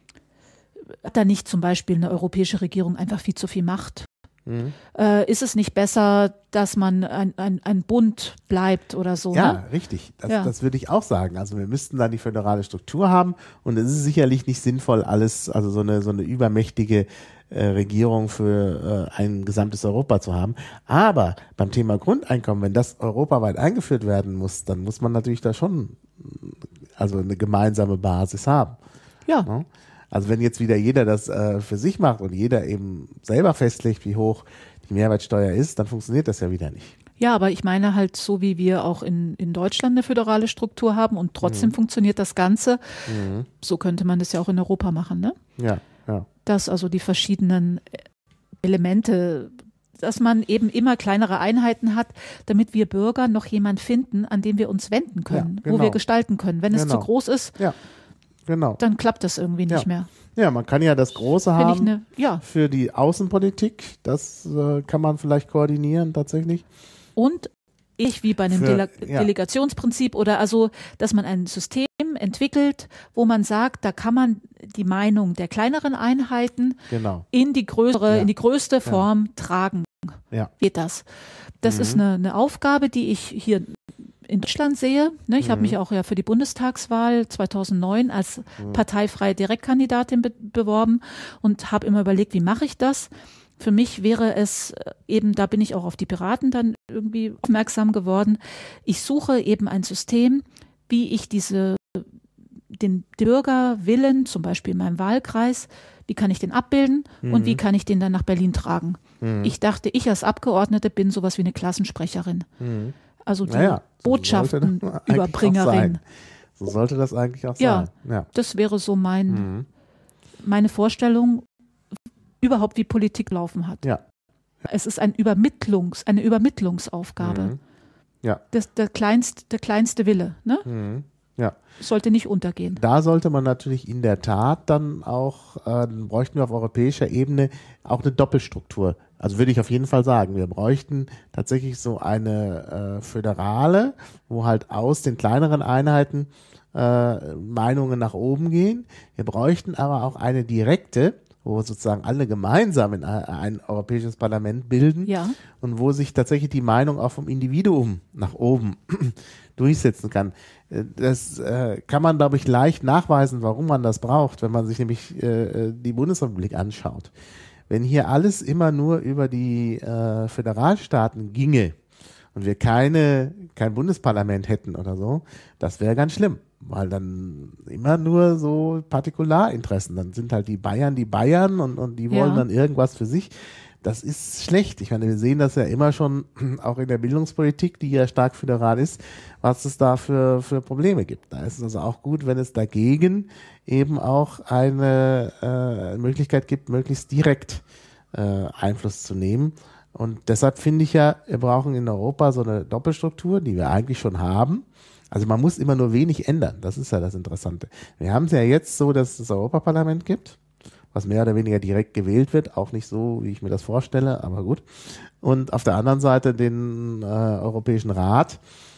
hat da nicht zum Beispiel eine europäische Regierung einfach viel zu viel Macht? Ist es nicht besser, dass man ein Bund bleibt oder so? Ja, ne? Richtig. Das würde ich auch sagen. Also wir müssten dann die föderale Struktur haben und es ist sicherlich nicht sinnvoll, alles, also so eine übermächtige Regierung für ein gesamtes Europa zu haben. Aber beim Thema Grundeinkommen, wenn das europaweit eingeführt werden muss, dann muss man natürlich da schon also eine gemeinsame Basis haben. Ja. Also wenn jetzt wieder jeder das für sich macht und jeder eben selber festlegt, wie hoch die Mehrwertsteuer ist, dann funktioniert das ja wieder nicht. Ja, aber ich meine halt so, wie wir auch in Deutschland eine föderale Struktur haben und trotzdem funktioniert das Ganze, so könnte man das ja auch in Europa machen, ne? Ja. Dass also die verschiedenen Elemente, dass man eben immer kleinere Einheiten hat, damit wir Bürger noch jemand finden, an den wir uns wenden können, wo wir gestalten können. Wenn es zu groß ist, dann klappt das irgendwie nicht mehr. Ja, man kann ja das Große haben für die Außenpolitik. Das kann man vielleicht koordinieren tatsächlich. Und wie bei einem Delegationsprinzip oder also, dass man ein System entwickelt, wo man sagt, da kann man die Meinung der kleineren Einheiten in die größte Form tragen. Ja. Geht das? Das ist eine Aufgabe, die ich hier in Deutschland sehe. Ne? Ich habe mich auch für die Bundestagswahl 2009 als parteifreie Direktkandidatin beworben und habe immer überlegt, wie mache ich das? Für mich wäre es eben, da bin ich auch auf die Piraten dann irgendwie aufmerksam geworden. Ich suche eben ein System, wie ich den Bürgerwillen, zum Beispiel in meinem Wahlkreis, wie kann ich den abbilden und wie kann ich den dann nach Berlin tragen? Ich dachte, ich als Abgeordnete bin sowas wie eine Klassensprecherin. Also die Botschaftenüberbringerin. So sollte das eigentlich auch sein. Ja, das wäre so meine Vorstellung, überhaupt wie Politik laufen hat. Ja. Es ist eine Übermittlungsaufgabe. Ja. Der kleinste Wille. Ne? Ja. Sollte nicht untergehen. Da sollte man natürlich in der Tat dann auch, bräuchten wir auf europäischer Ebene auch eine Doppelstruktur. Also würde ich auf jeden Fall sagen, wir bräuchten tatsächlich so eine föderale, wo halt aus den kleineren Einheiten Meinungen nach oben gehen. Wir bräuchten aber auch eine direkte, wo sozusagen alle gemeinsam in ein europäisches Parlament bilden und wo sich tatsächlich die Meinung auch vom Individuum nach oben durchsetzen kann. Das kann man, glaube ich, leicht nachweisen, warum man das braucht, wenn man sich nämlich die Bundesrepublik anschaut. Wenn hier alles immer nur über die Föderalstaaten ginge und wir kein Bundesparlament hätten oder so, das wäre ganz schlimm. Weil dann immer nur so Partikularinteressen, dann sind halt die Bayern und die wollen dann irgendwas für sich. Das ist schlecht. Ich meine, wir sehen das ja immer schon auch in der Bildungspolitik, die ja stark föderal ist, was es da für Probleme gibt. Da ist es also auch gut, wenn es dagegen eben auch eine Möglichkeit gibt, möglichst direkt Einfluss zu nehmen. Und deshalb finde ich ja, wir brauchen in Europa so eine Doppelstruktur, die wir eigentlich schon haben. Also man muss immer nur wenig ändern. Das ist ja das Interessante. Wir haben es ja jetzt so, dass es das Europaparlament gibt, was mehr oder weniger direkt gewählt wird. Auch nicht so, wie ich mir das vorstelle, aber gut. Und auf der anderen Seite den Europäischen Rat,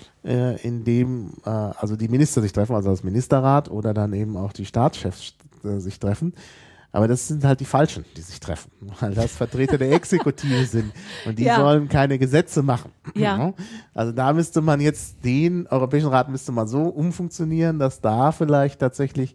in dem also die Minister sich treffen, also das Ministerrat oder dann eben auch die Staatschefs sich treffen. Aber das sind halt die Falschen, die sich treffen, weil das Vertreter der Exekutive sind und die sollen keine Gesetze machen. Ja. Also da müsste man jetzt den Europäischen Rat müsste man so umfunktionieren, dass da vielleicht tatsächlich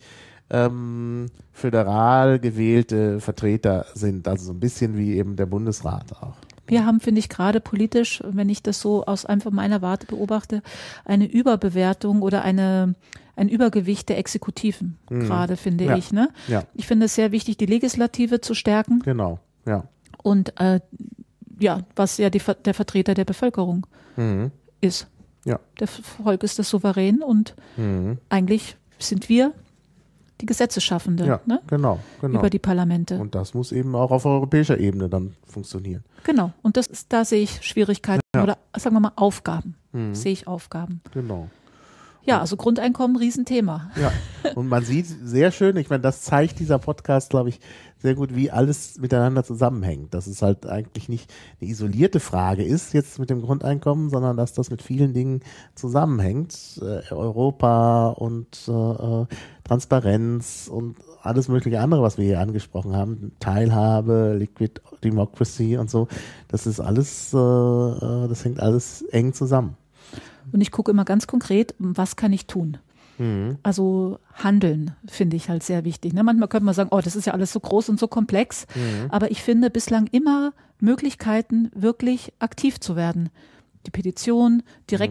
föderal gewählte Vertreter sind, also so ein bisschen wie eben der Bundesrat auch. Wir haben, finde ich, gerade politisch, wenn ich das so aus einfach meiner Warte beobachte, eine Überbewertung oder ein Übergewicht der Exekutiven gerade, finde ich. Ne? Ja. Ich finde es sehr wichtig, die Legislative zu stärken. Genau, ja. Und was ja der Vertreter der Bevölkerung ist. Ja. Der Volk ist das Souverän und eigentlich sind wir die Gesetzesschaffende, ne? Genau. Über die Parlamente. Und das muss eben auch auf europäischer Ebene dann funktionieren. Genau. Und da sehe ich Schwierigkeiten oder sagen wir mal Aufgaben. Sehe ich Aufgaben. Genau. Ja, also Grundeinkommen, Riesenthema. Ja, und man sieht sehr schön, ich meine, das zeigt dieser Podcast, glaube ich, sehr gut, wie alles miteinander zusammenhängt. Dass es halt eigentlich nicht eine isolierte Frage ist jetzt mit dem Grundeinkommen, sondern dass das mit vielen Dingen zusammenhängt. Europa und Transparenz und alles mögliche andere, was wir hier angesprochen haben. Teilhabe, Liquid Democracy und so. Das ist alles, das hängt alles eng zusammen. Und ich gucke immer ganz konkret, was kann ich tun? Also Handeln finde ich halt sehr wichtig. Ne? Manchmal könnte man sagen, oh, das ist ja alles so groß und so komplex. Aber ich finde bislang immer Möglichkeiten, wirklich aktiv zu werden. Die Petition,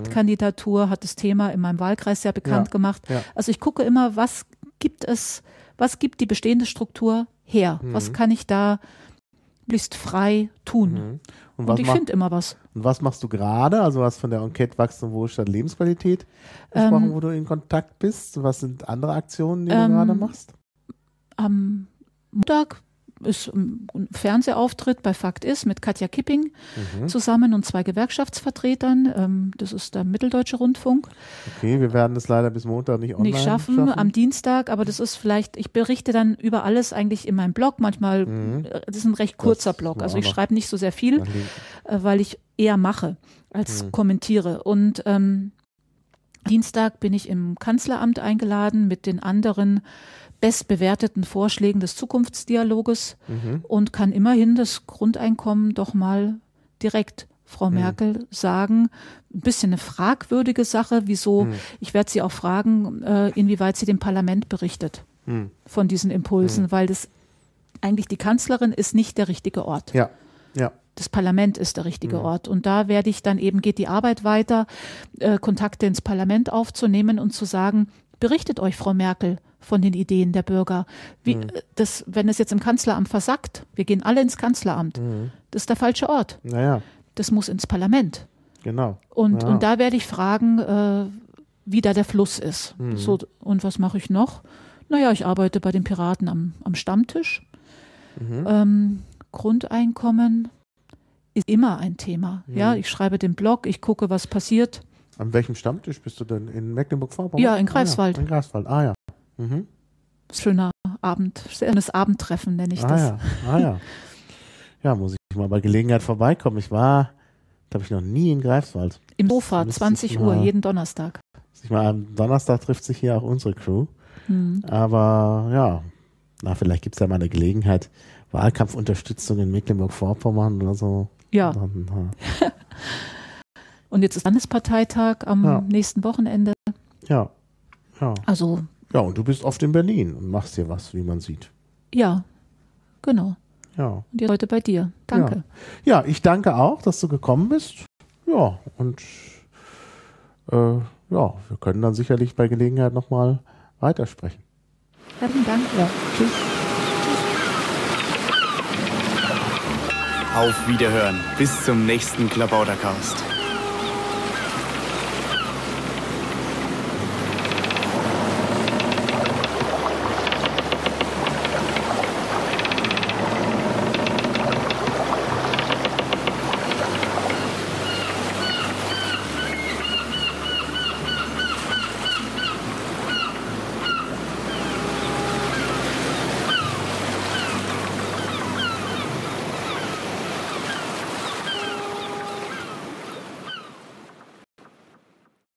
Direktkandidatur hat das Thema in meinem Wahlkreis sehr bekannt gemacht. Ja. Also ich gucke immer, was gibt es was gibt die bestehende Struktur her? Was kann ich da möglichst frei tun? Und ich finde immer was. Und was machst du gerade? Also was von der Enquete Wachstum, Wohlstand, Lebensqualität gesprochen, wo du in Kontakt bist? Was sind andere Aktionen, die du gerade machst? Am Montag ist ein Fernsehauftritt bei Fakt ist mit Katja Kipping zusammen und 2 Gewerkschaftsvertretern. Das ist der Mitteldeutsche Rundfunk. Okay, wir werden das leider bis Montag nicht online schaffen. Am Dienstag, aber das ist vielleicht, ich berichte dann über alles eigentlich in meinem Blog. Manchmal, das ist ein recht kurzer Blog. Also ich schreibe nicht so sehr viel, weil ich eher mache als kommentiere. Und Dienstag bin ich im Kanzleramt eingeladen mit den anderen bestbewerteten Vorschlägen des Zukunftsdialoges und kann immerhin das Grundeinkommen doch mal direkt Frau Merkel sagen. Ein bisschen eine fragwürdige Sache, wieso, ich werde sie auch fragen, inwieweit sie dem Parlament berichtet von diesen Impulsen, weil das eigentlich die Kanzlerin ist nicht der richtige Ort. Ja. Das Parlament ist der richtige Ort. Und da werde ich dann eben, geht die Arbeit weiter, Kontakte ins Parlament aufzunehmen und zu sagen, berichtet euch, Frau Merkel, von den Ideen der Bürger. Wenn es jetzt im Kanzleramt versackt, wir gehen alle ins Kanzleramt, das ist der falsche Ort. Naja. Das muss ins Parlament. Genau. Und da werde ich fragen, wie da der Fluss ist. So, und was mache ich noch? Naja, ich arbeite bei den Piraten am Stammtisch. Grundeinkommen ist immer ein Thema. Ja, ich schreibe den Blog, ich gucke, was passiert. An welchem Stammtisch bist du denn? In Mecklenburg-Vorpommern? Ja, in Greifswald. In Greifswald, ja. Schöner Abend, schönes Abendtreffen nenne ich das. Ja, muss ich mal bei Gelegenheit vorbeikommen. Ich war, glaube ich, noch nie in Greifswald. Im Sofa, 20 Uhr, jeden Donnerstag. Am Donnerstag trifft sich hier auch unsere Crew. Aber vielleicht gibt es ja mal eine Gelegenheit, Wahlkampfunterstützung in Mecklenburg-Vorpommern oder so. Ja. Und jetzt ist Landesparteitag am nächsten Wochenende. Ja. Also. Ja, und du bist oft in Berlin und machst hier was, wie man sieht. Ja, genau. Ja. Und jetzt heute bei dir. Danke. Ja, ich danke auch, dass du gekommen bist. Ja, und wir können dann sicherlich bei Gelegenheit nochmal weitersprechen. Herzlichen Dank. Ja, tschüss. Auf Wiederhören. Bis zum nächsten Klabautercast.